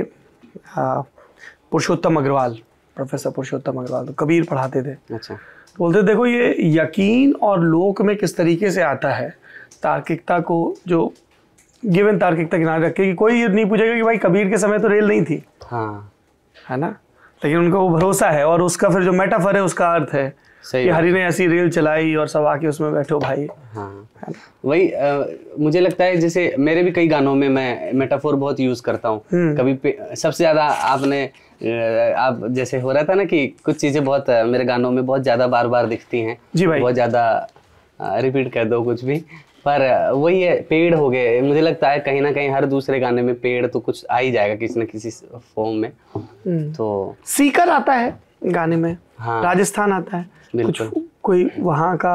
पुरुषोत्तम अग्रवाल, प्रोफेसर पुरुषोत्तम अग्रवाल, तो कबीर पढ़ाते थे। अच्छा। बोलते देखो ये यकीन और लोक में किस तरीके से आता है, तार्किकता को जो गिवन तार्किकता किनारे रख के, कि कोई ये नहीं पूछेगा कि भाई कबीर के समय तो रेल नहीं थी, हाँ है ना, लेकिन उनको वो भरोसा है और उसका फिर जो मेटाफर है उसका अर्थ है कि हरि ने ऐसी रेल चलाई और सब आके उसमें बैठो भाई। हाँ वही आ, मुझे लगता है जैसे मेरे भी कई गानों में मैं मेटाफोर बहुत यूज करता हूँ। कभी सबसे ज्यादा आपने आप जैसे हो रहा था ना कि कुछ चीजें बहुत मेरे गानों में बहुत ज्यादा बार बार दिखती हैं जी भाई, बहुत ज्यादा रिपीट कर दो कुछ भी, पर वही है पेड़ हो गए। मुझे लगता है कहीं ना कहीं हर दूसरे गाने में पेड़ तो कुछ आ ही जाएगा किसी न किसी फॉर्म में। तो सीकर आता है गाने में, हाँ राजस्थान आता है, कुछ बिल्कुल। कोई वहाँ का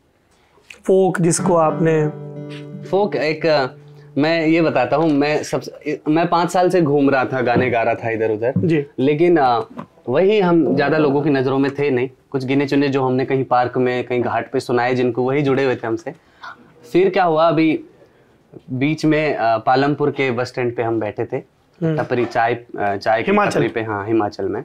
फोक जिसको आपने फोक एक मैं ये बताता हूँ, मैं सब मैं पाँच साल से घूम रहा था, गाने गा रहा था इधर उधर जी, लेकिन वही हम ज्यादा लोगों की नजरों में थे नहीं, कुछ गिने चुने जो हमने कहीं पार्क में कहीं घाट पे सुनाए जिनको वही जुड़े हुए थे हमसे। फिर क्या हुआ, अभी बीच में पालमपुर के बस स्टैंड पे हम बैठे थे, टपरी चाय चाय की टपरी पे, हाँ हिमाचल में,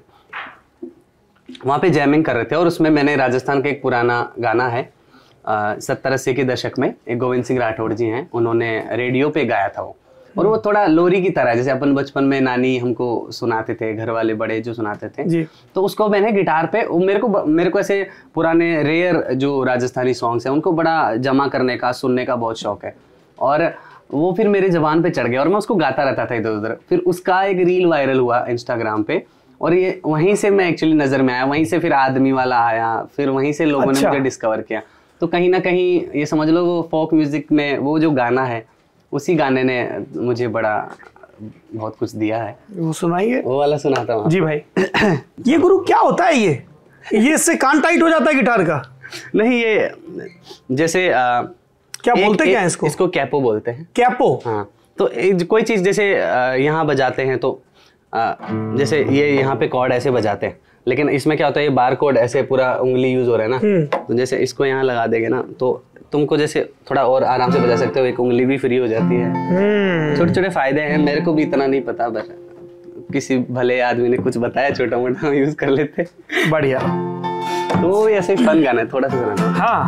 वहाँ पे जैमिंग कर रहे थे और उसमें मैंने राजस्थान का एक पुराना गाना है सत्तर अस्सी के दशक में, एक गोविंद सिंह राठौड़ जी हैं, उन्होंने रेडियो पे गाया था वो, और वो थोड़ा लोरी की तरह जैसे अपन बचपन में नानी हमको सुनाते थे, घर वाले बड़े जो सुनाते थे जी। तो उसको मैंने गिटार पे, मेरे को मेरे को ऐसे पुराने रेयर जो राजस्थानी सॉन्ग्स हैं उनको बड़ा जमा करने का, सुनने का बहुत शौक है, और वो फिर मेरे जबान पे चढ़ गया और मैं उसको गाता रहता था इधर उधर। फिर उसका एक रील वायरल हुआ इंस्टाग्राम पे और ये वहीं से मैं एक्चुअली नजर में आया, वहीं से फिर आदमी वाला आया, फिर वहीं से लोगों अच्छा। ने मुझे डिस्कवर किया। तो कहीं ना कहीं ये समझ लो वो फोक म्यूजिक में वो जो गाना है उसी गाने ने मुझे बड़ा बहुत कुछ दिया है। वो सुनाइए, वो वाला सुनाता हूँ जी भाई। ये गुरु क्या होता है, ये ये इससे कान टाइट हो जाता है गिटार का? नहीं, ये जैसे आ, क्या एक, बोलते एक, क्या है इसको? इसको कैपो बोलते हैं। कैपो, हाँ। तो एक, कोई चीज जैसे यहाँ बजाते हैं तो आ, जैसे ये यहाँ पे कॉर्ड ऐसे बजाते हैं, लेकिन इसमें क्या होता है ये बार कोड ऐसे पूरा उंगली यूज हो रहा है ना, तो जैसे इसको यहाँ लगा देंगे ना तो तुमको जैसे थोड़ा और आराम से बजा सकते हो, एक उंगली भी फ्री हो जाती है। छोटे छोटे फायदे हैं, मेरे को भी इतना नहीं पता, बस किसी भले आदमी ने कुछ बताया छोटा मोटा यूज कर लेते। बढ़िया। तो ऐसे फन गाना है, थोड़ा सा सुना। हाँ,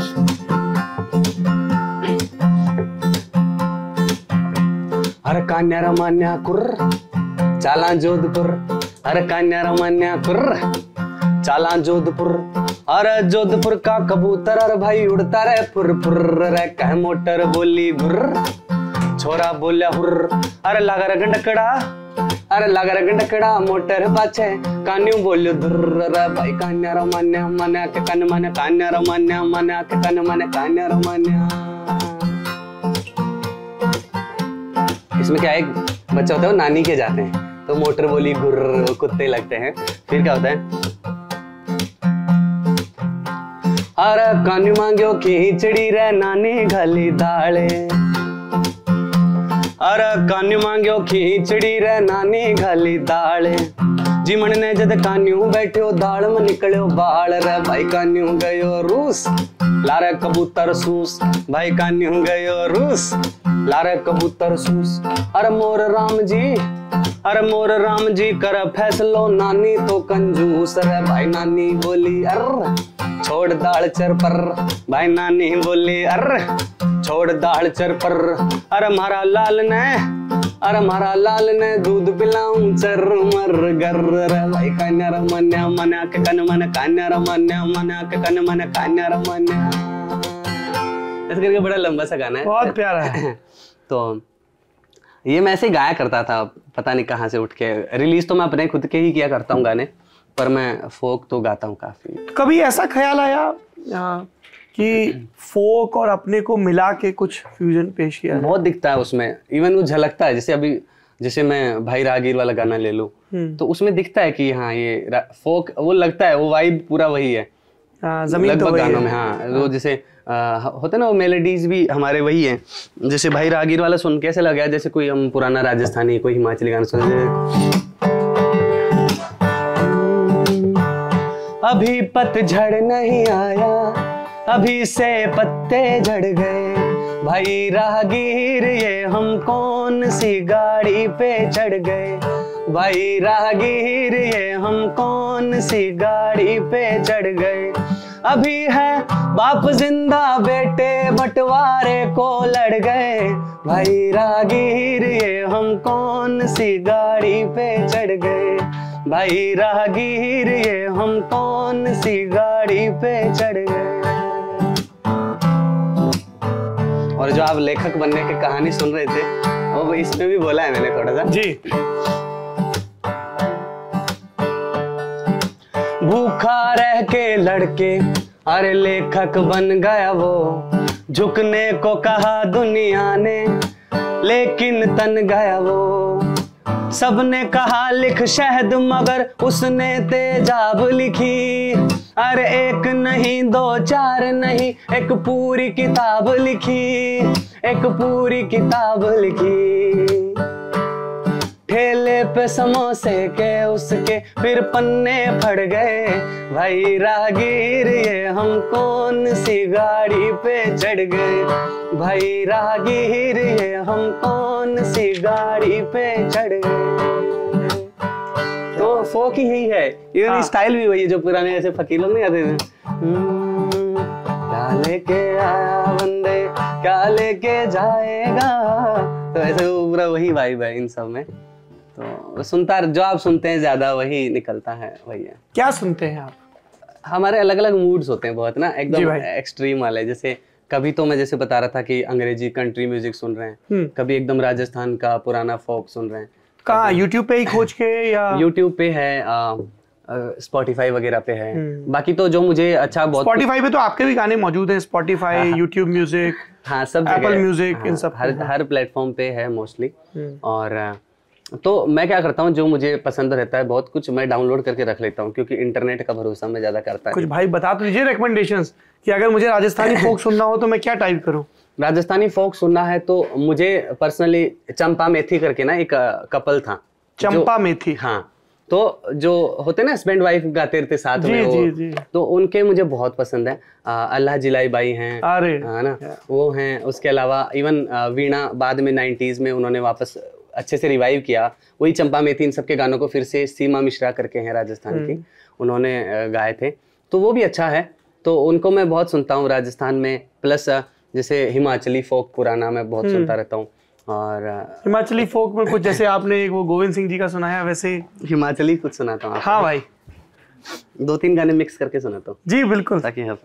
अरे कान्या रमान्या कुर्र चाला जोधपुर, अरे कान्या रमान्या कुर्र चाला जोधपुर, अरे जोधपुर का कबूतर अरे भाई उड़ता रे फुर फुर रे, कह मोटर बोली गुर्र, छोरा बोलिया हुर्र, अरे लगा रे गंडकड़ा, अरे लगा रे गंडकड़ा मोटर पाछे, कान्यू बोलियो दुर्र रे भाई, कान्या रमान्या मान्या के कान्या मान्या, कान्या रमान्या मान्या के कान्या मान्या, कान्या रमान्या। इसमें क्या एक बच्चा होता है वो नानी के जाते हैं तो मोटर बोली गुर्र, कुत्ते लगते हैं। फिर क्या होता है, अरे कान्यू मांग्यो खिचड़ी रे नानी घाली दाले, अरे कान्यू मांग्यो खिचड़ी रे नानी घाली दाले, जिमण ने जद कान्यू बैठो दाल में निकलो बाल रे भाई, कान्यू गयो रूस लारे कबूतर सूस, भाई कान्यू गयो रूस लारे कबूतर सूस, अरे मोर राम जी, अरे मोर राम जी कर फैसलो नानी तो कंजूस रे भाई, नानी बोली अर छोड़ दाल चर पर, भाई नानी बोली अर छोड़ दाल चर पर, अरे मारा लाल ने, अरे मारा लाल ने दूध पिलाऊं चर मर गर रे भाई, कान्या रमान्या मना के कन मन, कान्या रमान्या मना के कन मन, कान्या रमान्या। ऐसे करके बड़ा लंबा सा गाना है, बहुत प्यारा है। तो ये मैं ऐसे गाया करता था, पता नहीं कहाँ से उठ के। रिलीज तो मैं अपने खुद के ही किया करता हूँ गाने, पर मैं फोक तो गाता हूँ काफी। कभी ऐसा ख्याल आया कि फोक और अपने को मिला के कुछ फ्यूजन पेश किया है। बहुत दिखता है उसमें, इवन वो झलकता है। जैसे अभी जैसे मैं भाई राहगीर वाला गाना ले लूं तो उसमें दिखता है कि हाँ ये फोक, वो लगता है वो वाइब पूरा वही है। हाँ, जमीन तो वही गानों है। में हाँ, वो जैसे आ, होते ना वो मेलोडीज भी हमारे वही हैं। जैसे भाई राहगीर वाला सुन कैसे लगा, जैसे कोई हम पुराना राजस्थानी कोई हिमाचली गाना सुन, अभी पतझड़ नहीं आया, अभी से पत्ते झड़ गए, भाई राहगीर ये हम कौन सी गाड़ी पे चढ़ गए, भाई राहगीर ये हम कौन सी गाड़ी पे चढ़ गए, अभी है बाप जिंदा बेटे बंटवारे को लड़ गए, भाई राहगीर ये हम कौन सी गाड़ी पे चढ़ गए, भाई राहगीर ये हम कौन सी गाड़ी पे चढ़ गए। और जो आप लेखक बनने की कहानी सुन रहे थे वो इसमें भी बोला है मैंने थोड़ा सा जी। भूखा रह के लड़के अरे लेखक बन गया वो, झुकने को कहा दुनिया ने लेकिन तन गया वो, सबने कहा लिख शहद मगर उसने तेजाब लिखी, अरे एक नहीं दो चार नहीं एक पूरी किताब लिखी, एक पूरी किताब लिखी, ठेले पे समोसे के उसके फिर पन्ने फट गए, भाई राहगीर ये हम कौन सी गाड़ी पे चढ़ गए, भाई राहगीर ये हम कौन सी गाड़ी पे चढ़ गए। तो फोक ही यही है, इवन स्टाइल भी वही है जो पुराने ऐसे फकीर लोग नहीं आते थे, क्या लेके आया बंदे क्या लेके जाएगा, तो ऐसे वो पूरा वही वाइब है इन सब में। तो सुनता जो आप सुनते हैं ज्यादा वही निकलता है, वही है। क्या सुनते हैं आप? हमारे अलग अलग मूड्स होते हैं बहुत ना, एकदम एक्सट्रीम वाले। जैसे कभी तो मैं जैसे बता रहा था कि अंग्रेजी कंट्री म्यूजिक सुन रहे हैं, कभी एकदम राजस्थान का पुराना फोक सुन रहे हैं। कहाँ यूट्यूब पे ही खोज के या यूट्यूब पे है, स्पॉटिफाई वगैरह पे है। बाकी तो जो मुझे अच्छा बहुत स्पॉटिफाई पे तो आपके भी गाने मौजूद हैं, स्पॉटिफाई, यूट्यूब म्यूजिक, हाँ सब एप्पल म्यूजिक, इन सब हर हर प्लेटफॉर्म पे है मोस्टली। और तो मैं क्या करता हूँ जो मुझे पसंद रहता है बहुत कुछ मैं डाउनलोड करके रख लेता हूँ, क्योंकि इंटरनेट का भरोसा मैं ज्यादा करता है। कुछ भाई बता तो दीजिए रिकमेंडेशंस कि अगर मुझे राजस्थानी फोक सुनना हो तो मैं क्या टाइप करूँ? राजस्थानी फोक सुनना है तो मुझे पर्सनली चंपा मेथी करके ना एक कपल था, चंपा मेथी, हाँ, तो जो होते ना हस्बैंड वाइफ गाते रहते साथ जी, में वो, जी, जी। तो उनके मुझे बहुत पसंद है। आ, अल्लाह जिलाई बाई हैं, अरे है ना, वो हैं। उसके अलावा इवन वीणा बाद में नाइन्टीज में उन्होंने वापस अच्छे से रिवाइव किया, वही चंपा मेथी इन सबके गानों को फिर से सीमा मिश्रा करके हैं राजस्थान की, उन्होंने गाए थे, तो वो भी अच्छा है। तो उनको मैं बहुत सुनता हूँ राजस्थान में। प्लस जैसे हिमाचली फोक पुराना मैं बहुत सुनता रहता हूँ। और हिमाचली फोक में कुछ जैसे आपने एक वो गोविंद सिंह जी का सुनाया वैसे हिमाचली कुछ सुनाता हूँ। हाँ भाई, दो तीन गाने मिक्स करके सुनाता हूँ जी बिल्कुल, ताकि हम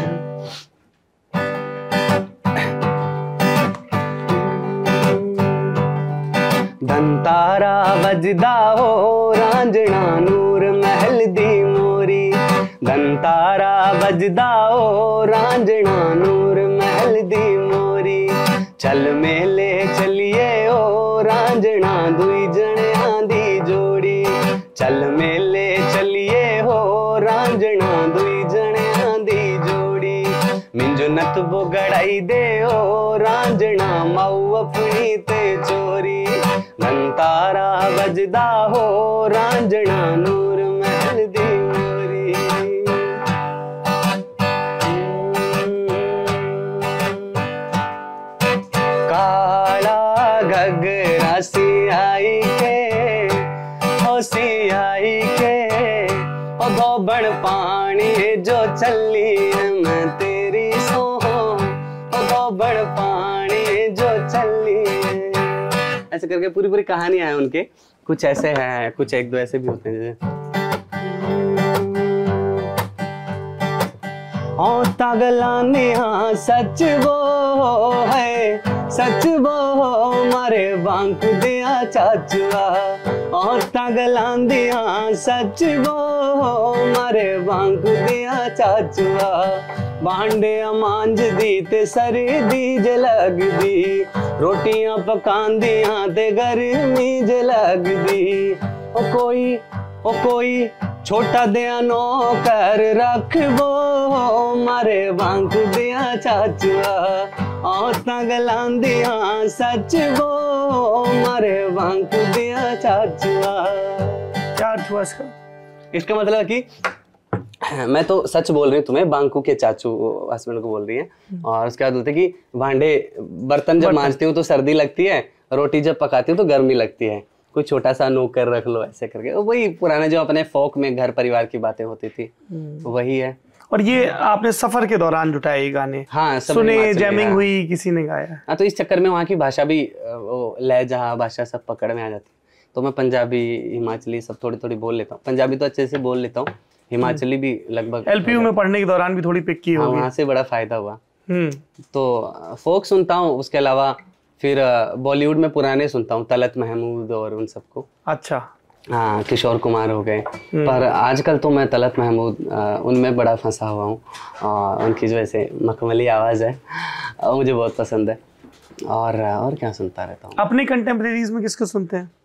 दंतारा बजदा हो रांझना नूर महल दी मोरी, दंतारा बजदा हो रांझना नूर महल दी मोरी, चल मेले चलिए ओ रांझना दुई जणियां दी जोड़ी, चल मेले चलिए हो रांझना दुई जणियां दी जोड़ी, मिंजो नत बुगड़ाई दे ओ रांझना माऊ अपनी ते चोरी, दंतारा बजदा हो रांझना नूर महल दी मोरी। काला घगरा सियाई के ओ सियाई के ओ धोबड़ पानी जो चली मैं तेरी सोहो, ओ धोबड़ पानी जो चली। ऐसे करके पूरी पूरी कहानियां हैं उनके, कुछ ऐसे हैं, कुछ एक दो ऐसे भी होते हैं जैसे ओ तगलानिया सच वो है, सच वो मारे बांक दिया चाचुआ, और तगलांदिया सच वो मारे बांग दिया चाचुआ भांडे मांझ दी ते सरी दी ज लग दी रोटियां पकांदिया ते गर्मी ज लग दी ओ कोई ओ कोई छोटा दिया नौकर रख वो मारे बांग दिया चाचुआ और तगलांदिया सच वो मारे बांग दिया चाचुआ। क्या अर्थ हुआ इसका? इसका मतलब कि मैं तो सच बोल रही हूँ तुम्हें, बांकू के चाचू हस्बैंड को बोल रही है। और उसके बाद बोलते कि भांडे बर्तन जब मांजती हूँ तो सर्दी लगती है, रोटी जब पकाती हूँ तो गर्मी लगती है, कोई छोटा सा नौकर रख लो ऐसे करके। वही पुराने जो अपने फोक में घर परिवार की बातें होती थी वही है। और ये आपने सफर के दौरान जुटाए ये गाने? हाँ, सुने, जैमिंग हुई, किसी ने गाया? हाँ, तो इस चक्कर में वहाँ की भाषा भी, वो लहजा भाषा सब पकड़ में आ जाती। तो मैं पंजाबी, हिमाचली सब थोड़ी थोड़ी बोल लेता हूँ। पंजाबी तो अच्छे से बोल लेता हूँ, हिमाचली भी लगभग। एलपीयू में पढ़ने के दौरान भी थोड़ी पिक की होगी? वहाँ से बड़ा फायदा हुआ। तो फोक सुनता हूँ, उसके अलावा फिर बॉलीवुड में पुराने सुनता हूँ, तलत महमूद और उन सबको। अच्छा। हाँ, किशोर कुमार हो गए। पर आजकल तो मैं तलत महमूद उनमें बड़ा फंसा हुआ हूँ। उनकी जो ऐसे मखमली आवाज़ है मुझे बहुत पसंद है। और और क्या सुनता रहता हूँ। अपने कंटेम्प्रेरीज में किसको सुनते हैं?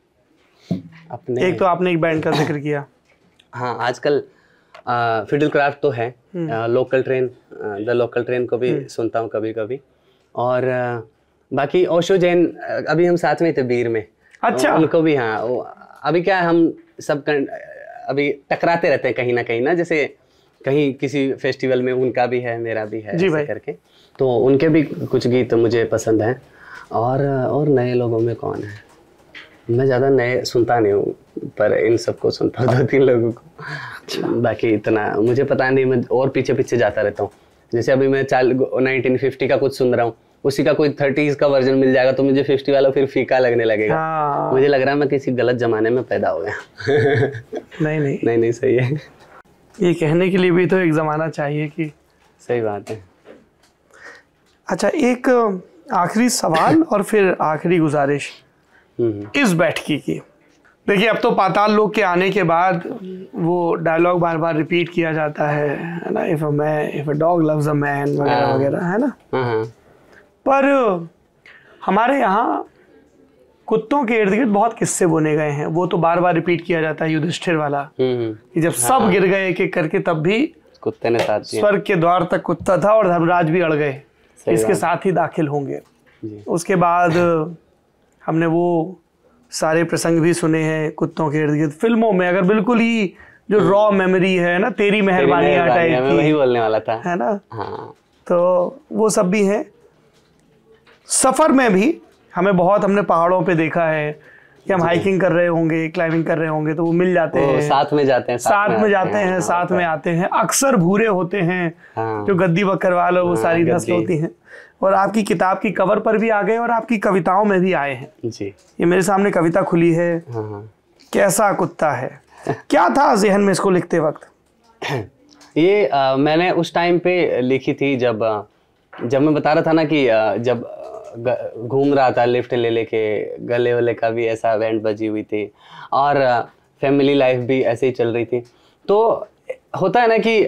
अपने एक तो आपने एक बैंड का जिक्र किया। हाँ, आजकल फिडल क्राफ्ट तो है, local train, the local train को भी सुनता हूँ कभी कभी। और आ, बाकी ओशो जैन, अभी हम साथ में थे बीर में। अच्छा। उनको भी, हाँ, वो अभी क्या हम सब अभी टकराते रहते हैं कहीं ना कहीं ना, जैसे कहीं किसी फेस्टिवल में उनका भी है मेरा भी है, ऐसे करके। तो उनके भी कुछ गीत मुझे पसंद हैं। और और नए लोगों में कौन है? मैं ज़्यादा नए सुनता नहीं हूँ, पर इन सबको सुनता हूँ, दो तीन लोगों को। अच्छा। बाकी इतना मुझे पता नहीं, मैं और पीछे पीछे जाता रहता हूँ। जैसे अभी मैं चाल नाइनटीन फिफ्टी का कुछ सुन रहा हूँ, उसी का कोई थर्टीज का वर्जन मिल जाएगा तो मुझे फिफ्टी वाला फिर फीका लगने लगेगा। हाँ। मुझे लग रहा है मैं किसी गलत जमाने में पैदा हो गया। नहीं नहीं नहीं नहीं सही है। ये कहने के लिए भी तो एक जमाना चाहिए कि। सही बात है। अच्छा, एक आखिरी सवाल और फिर आखिरी गुजारिश इस बैठकी की। देखिए, अब तो पाताल लोक के आने के बाद वो डायलॉग बार बार रिपीट किया जाता है ना, if a man if a dog loves a man वगैरह वगैरह, है ना। पर हमारे यहाँ कुत्तों के इर्द गिर्द बहुत किस्से बुने गए हैं, वो तो बार बार रिपीट किया जाता है, युधिष्ठिर वाला कि जब सब गिर गए एक एक करके तब भी कुत्ते ने साथ दिया। स्वर्ग के द्वार तक कुत्ता था और धर्मराज भी अड़ गए, इसके साथ ही दाखिल होंगे। उसके बाद हमने वो सारे प्रसंग भी सुने हैं कुत्तों के इर्द गिर्द फिल्मों में। अगर बिल्कुल ही जो रॉ मेमोरी है ना, तेरी मेहरबानी टाइप की, वही बोलने वाला था, है ना। हाँ। तो वो सब भी है। सफर में भी हमें बहुत, हमने पहाड़ों पे देखा है कि हम हाइकिंग कर रहे होंगे, क्लाइंबिंग कर रहे होंगे तो वो मिल जाते हैं, साथ में जाते हैं, साथ में जाते हैं, साथ में आते हैं। अक्सर भूरे होते हैं, जो गद्दी बकरवाल वो सारी नस्ल होती हैं। और आपकी किताब की कवर पर भी आ गए और आपकी कविताओं में भी आए हैं जी। ये मेरे सामने कविता खुली है, कैसा कुत्ता है। क्या था जहन में इसको लिखते वक्त? ये आ, मैंने उस टाइम पे लिखी थी जब जब मैं बता रहा था ना कि जब घूम रहा था लिफ्ट ले लेके, गले वाले का भी ऐसा बैंड बजी हुई थी और फैमिली लाइफ भी ऐसे ही चल रही थी। तो होता है ना कि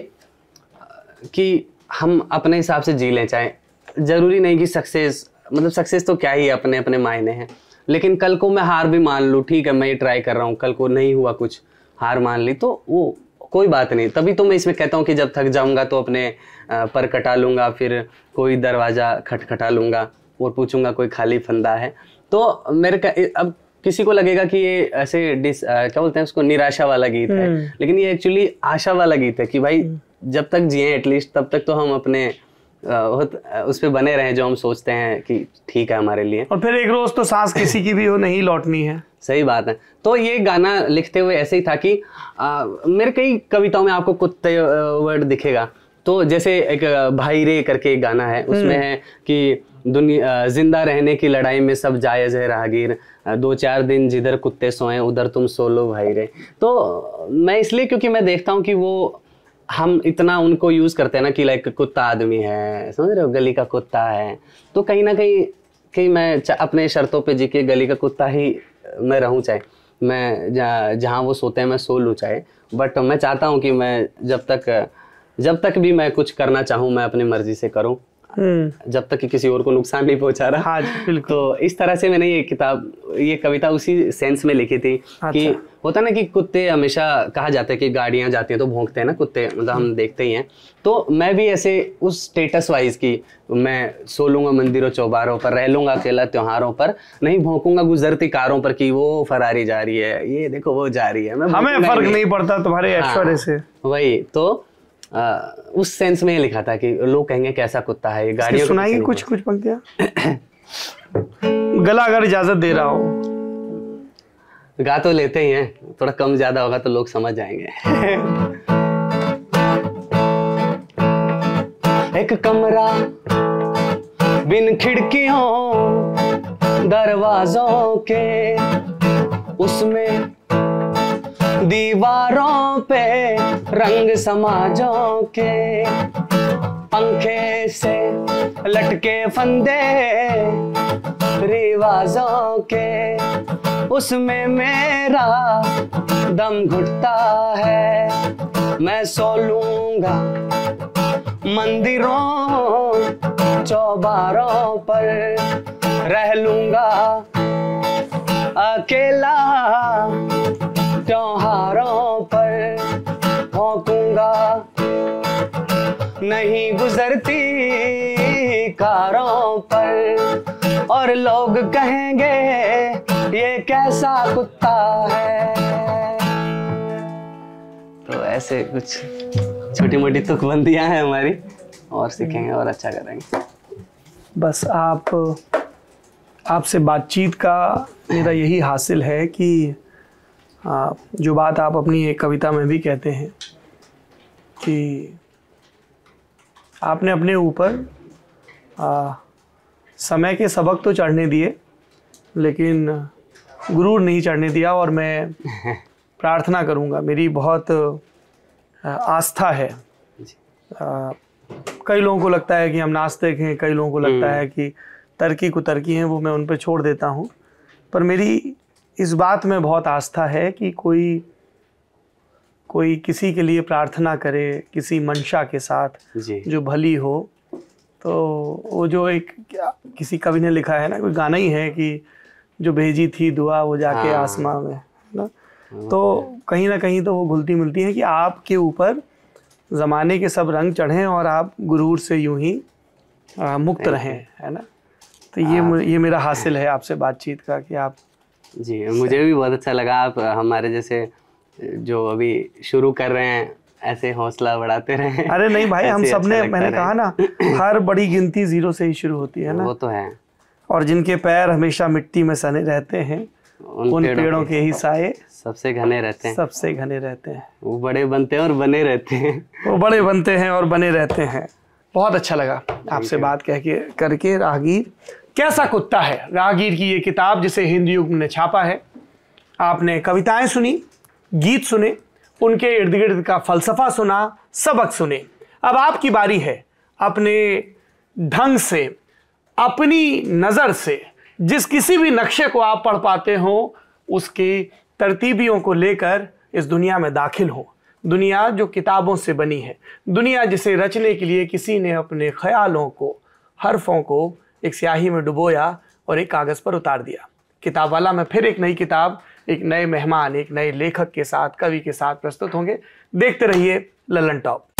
कि हम अपने हिसाब से जी लें, चाहे ज़रूरी नहीं कि सक्सेस, मतलब सक्सेस तो क्या ही अपने अपने मायने हैं, लेकिन कल को मैं हार भी मान लूँ, ठीक है मैं ये ट्राई कर रहा हूँ, कल को नहीं हुआ कुछ, हार मान ली तो वो कोई बात नहीं। तभी तो मैं इसमें कहता हूँ कि जब थक जाऊँगा तो अपने पर कटा लूँगा, फिर कोई दरवाज़ा खटखटा लूँगा और पूछूंगा कोई खाली फंदा है। तो मेरे का अब किसी को लगेगा कि ये ऐसे डिस आ, क्या बोलते हैं उसको, निराशा वाला गीत है, लेकिन ये एक्चुअली आशा वाला गीत है कि भाई जब तक जिए एटलीस्ट तब तक तो हम अपने आ, उस पे बने रहें जो हम सोचते हैं कि ठीक है हमारे लिए। और फिर एक रोज तो सांस किसी की भी हो नहीं लौटनी है। सही बात है। तो ये गाना लिखते हुए ऐसे ही था कि आ, मेरे कई कविताओं में आपको कुत्ते वर्ड दिखेगा। तो जैसे एक भाई रे करके एक गाना है, उसमें है कि दुनिया जिंदा रहने की लड़ाई में सब जायज़ है राहगीर, दो चार दिन जिधर कुत्ते सोए उधर तुम सो लो भाई रे। तो मैं इसलिए क्योंकि मैं देखता हूँ कि वो हम इतना उनको यूज़ करते हैं ना कि लाइक कुत्ता आदमी है, समझ रहे हो, गली का कुत्ता है। तो कहीं ना कहीं कहीं मैं अपने शर्तों पे जी के गली का कुत्ता ही मैं रहूँ चाहे, मैं जहाँ जहाँ वो सोते हैं मैं सो लूँ चाहे, बट मैं चाहता हूँ कि मैं जब तक जब तक भी मैं कुछ करना चाहूँ मैं अपनी मर्जी से करूँ, जब तक कि किसी और को नुकसान नहीं पहुंचा रहा। हाँ बिल्कुल। तो इस तरह से मैंने ये किताब ये कविता उसी सेंस में लिखी थी। अच्छा। कि होता ना कि कुत्ते हमेशा कहा जाता है कि गाड़ियां जाती हैं तो भौंकते हैं ना कुत्ते, मतलब हम देखते ही हैं। तो मैं भी ऐसे उस स्टेटस वाइज की मैं सो लूंगा मंदिरों चौबारों पर, रह लूंगा अकेला त्योहारों पर, नहीं भौंकूंगा गुजरती कारों पर कि वो फरारी जा रही है, ये देखो वो जा रही है, मैं हमें फर्क नहीं पड़ता तुम्हारे ऐश्वर्य से। वही तो आ, उस सेंस में लिखा था कि लोग कहेंगे कैसा कुत्ता है ये, गाड़ियों सुनाइए कुछ कुछ पंक्तियां। गला अगर इजाजत दे रहा हो। गा तो लेते ही हैं, थोड़ा कम ज्यादा होगा तो लोग समझ जाएंगे। एक कमरा बिन खिड़कियों दरवाजों के, उसमें दीवारों पे रंग समाजों के, पंखे से लटके फंदे रिवाजों के, उसमें मेरा दम घुटता है। मैं सो लूंगा मंदिरों चौबारों पर, रह लूंगा अकेला त्योहारों पर, भौंकूंगा नहीं गुजरती कारों पर, और लोग कहेंगे ये कैसा कुत्ता है। तो ऐसे कुछ छोटी मोटी तुकबंदियां हैं हमारी, और सीखेंगे और अच्छा करेंगे। बस आप आपसे बातचीत का मेरा यही हासिल है कि आ, जो बात आप अपनी एक कविता में भी कहते हैं कि आपने अपने ऊपर समय के सबक तो चढ़ने दिए लेकिन गुरूर नहीं चढ़ने दिया, और मैं प्रार्थना करूंगा, मेरी बहुत आस्था है। आ, कई लोगों को लगता है कि हम नास्तिक हैं, कई लोगों को लगता है कि तर्की कुतर्की हैं, वो मैं उन पर छोड़ देता हूँ, पर मेरी इस बात में बहुत आस्था है कि कोई कोई किसी के लिए प्रार्थना करे किसी मंशा के साथ जो भली हो, तो वो जो एक किसी कवि ने लिखा है ना, कोई गाना ही है कि जो भेजी थी दुआ वो जाके हाँ। आसमां में ना, तो कहीं ना कहीं तो वो घुलती मिलती है कि आपके ऊपर ज़माने के सब रंग चढ़ें और आप गुरूर से यूं ही आ, मुक्त रहें, है ना। तो ये ये मेरा हासिल है आपसे बातचीत का कि आप जी, मुझे भी बहुत अच्छा लगा। आप हमारे जैसे जो अभी शुरू कर रहे हैं ऐसे हौसला बढ़ाते रहे। अरे नहीं भाई, हम सब ने, मैंने कहा ना, हर बड़ी गिनती जीरो से ही शुरू होती है ना। वो तो है। और जिनके पैर हमेशा मिट्टी में सने रहते हैं उन, उन पेड़ों, पेड़ों के ही साए सबसे घने रहते हैं सबसे घने रहते हैं। वो बड़े बनते हैं और बने रहते हैं वो बड़े बनते हैं और बने रहते हैं। बहुत अच्छा लगा आपसे बात कह के करके। राहगीर कैसा कुत्ता है, राहगीर की ये किताब जिसे हिंदी युग ने छापा है। आपने कविताएं सुनी, गीत सुने, उनके इर्द गिर्द का फलसफा सुना, सबक सुने। अब आपकी बारी है अपने ढंग से, अपनी नज़र से, जिस किसी भी नक्शे को आप पढ़ पाते हो उसकी तरतीबियों को लेकर इस दुनिया में दाखिल हो। दुनिया जो किताबों से बनी है, दुनिया जिसे रचने के लिए किसी ने अपने ख्यालों को, हरफों को एक स्याही में डुबोया और एक कागज़ पर उतार दिया। किताब वाला में फिर एक नई किताब, एक नए मेहमान, एक नए लेखक के साथ, कवि के साथ प्रस्तुत होंगे। देखते रहिए लल्लन टॉप।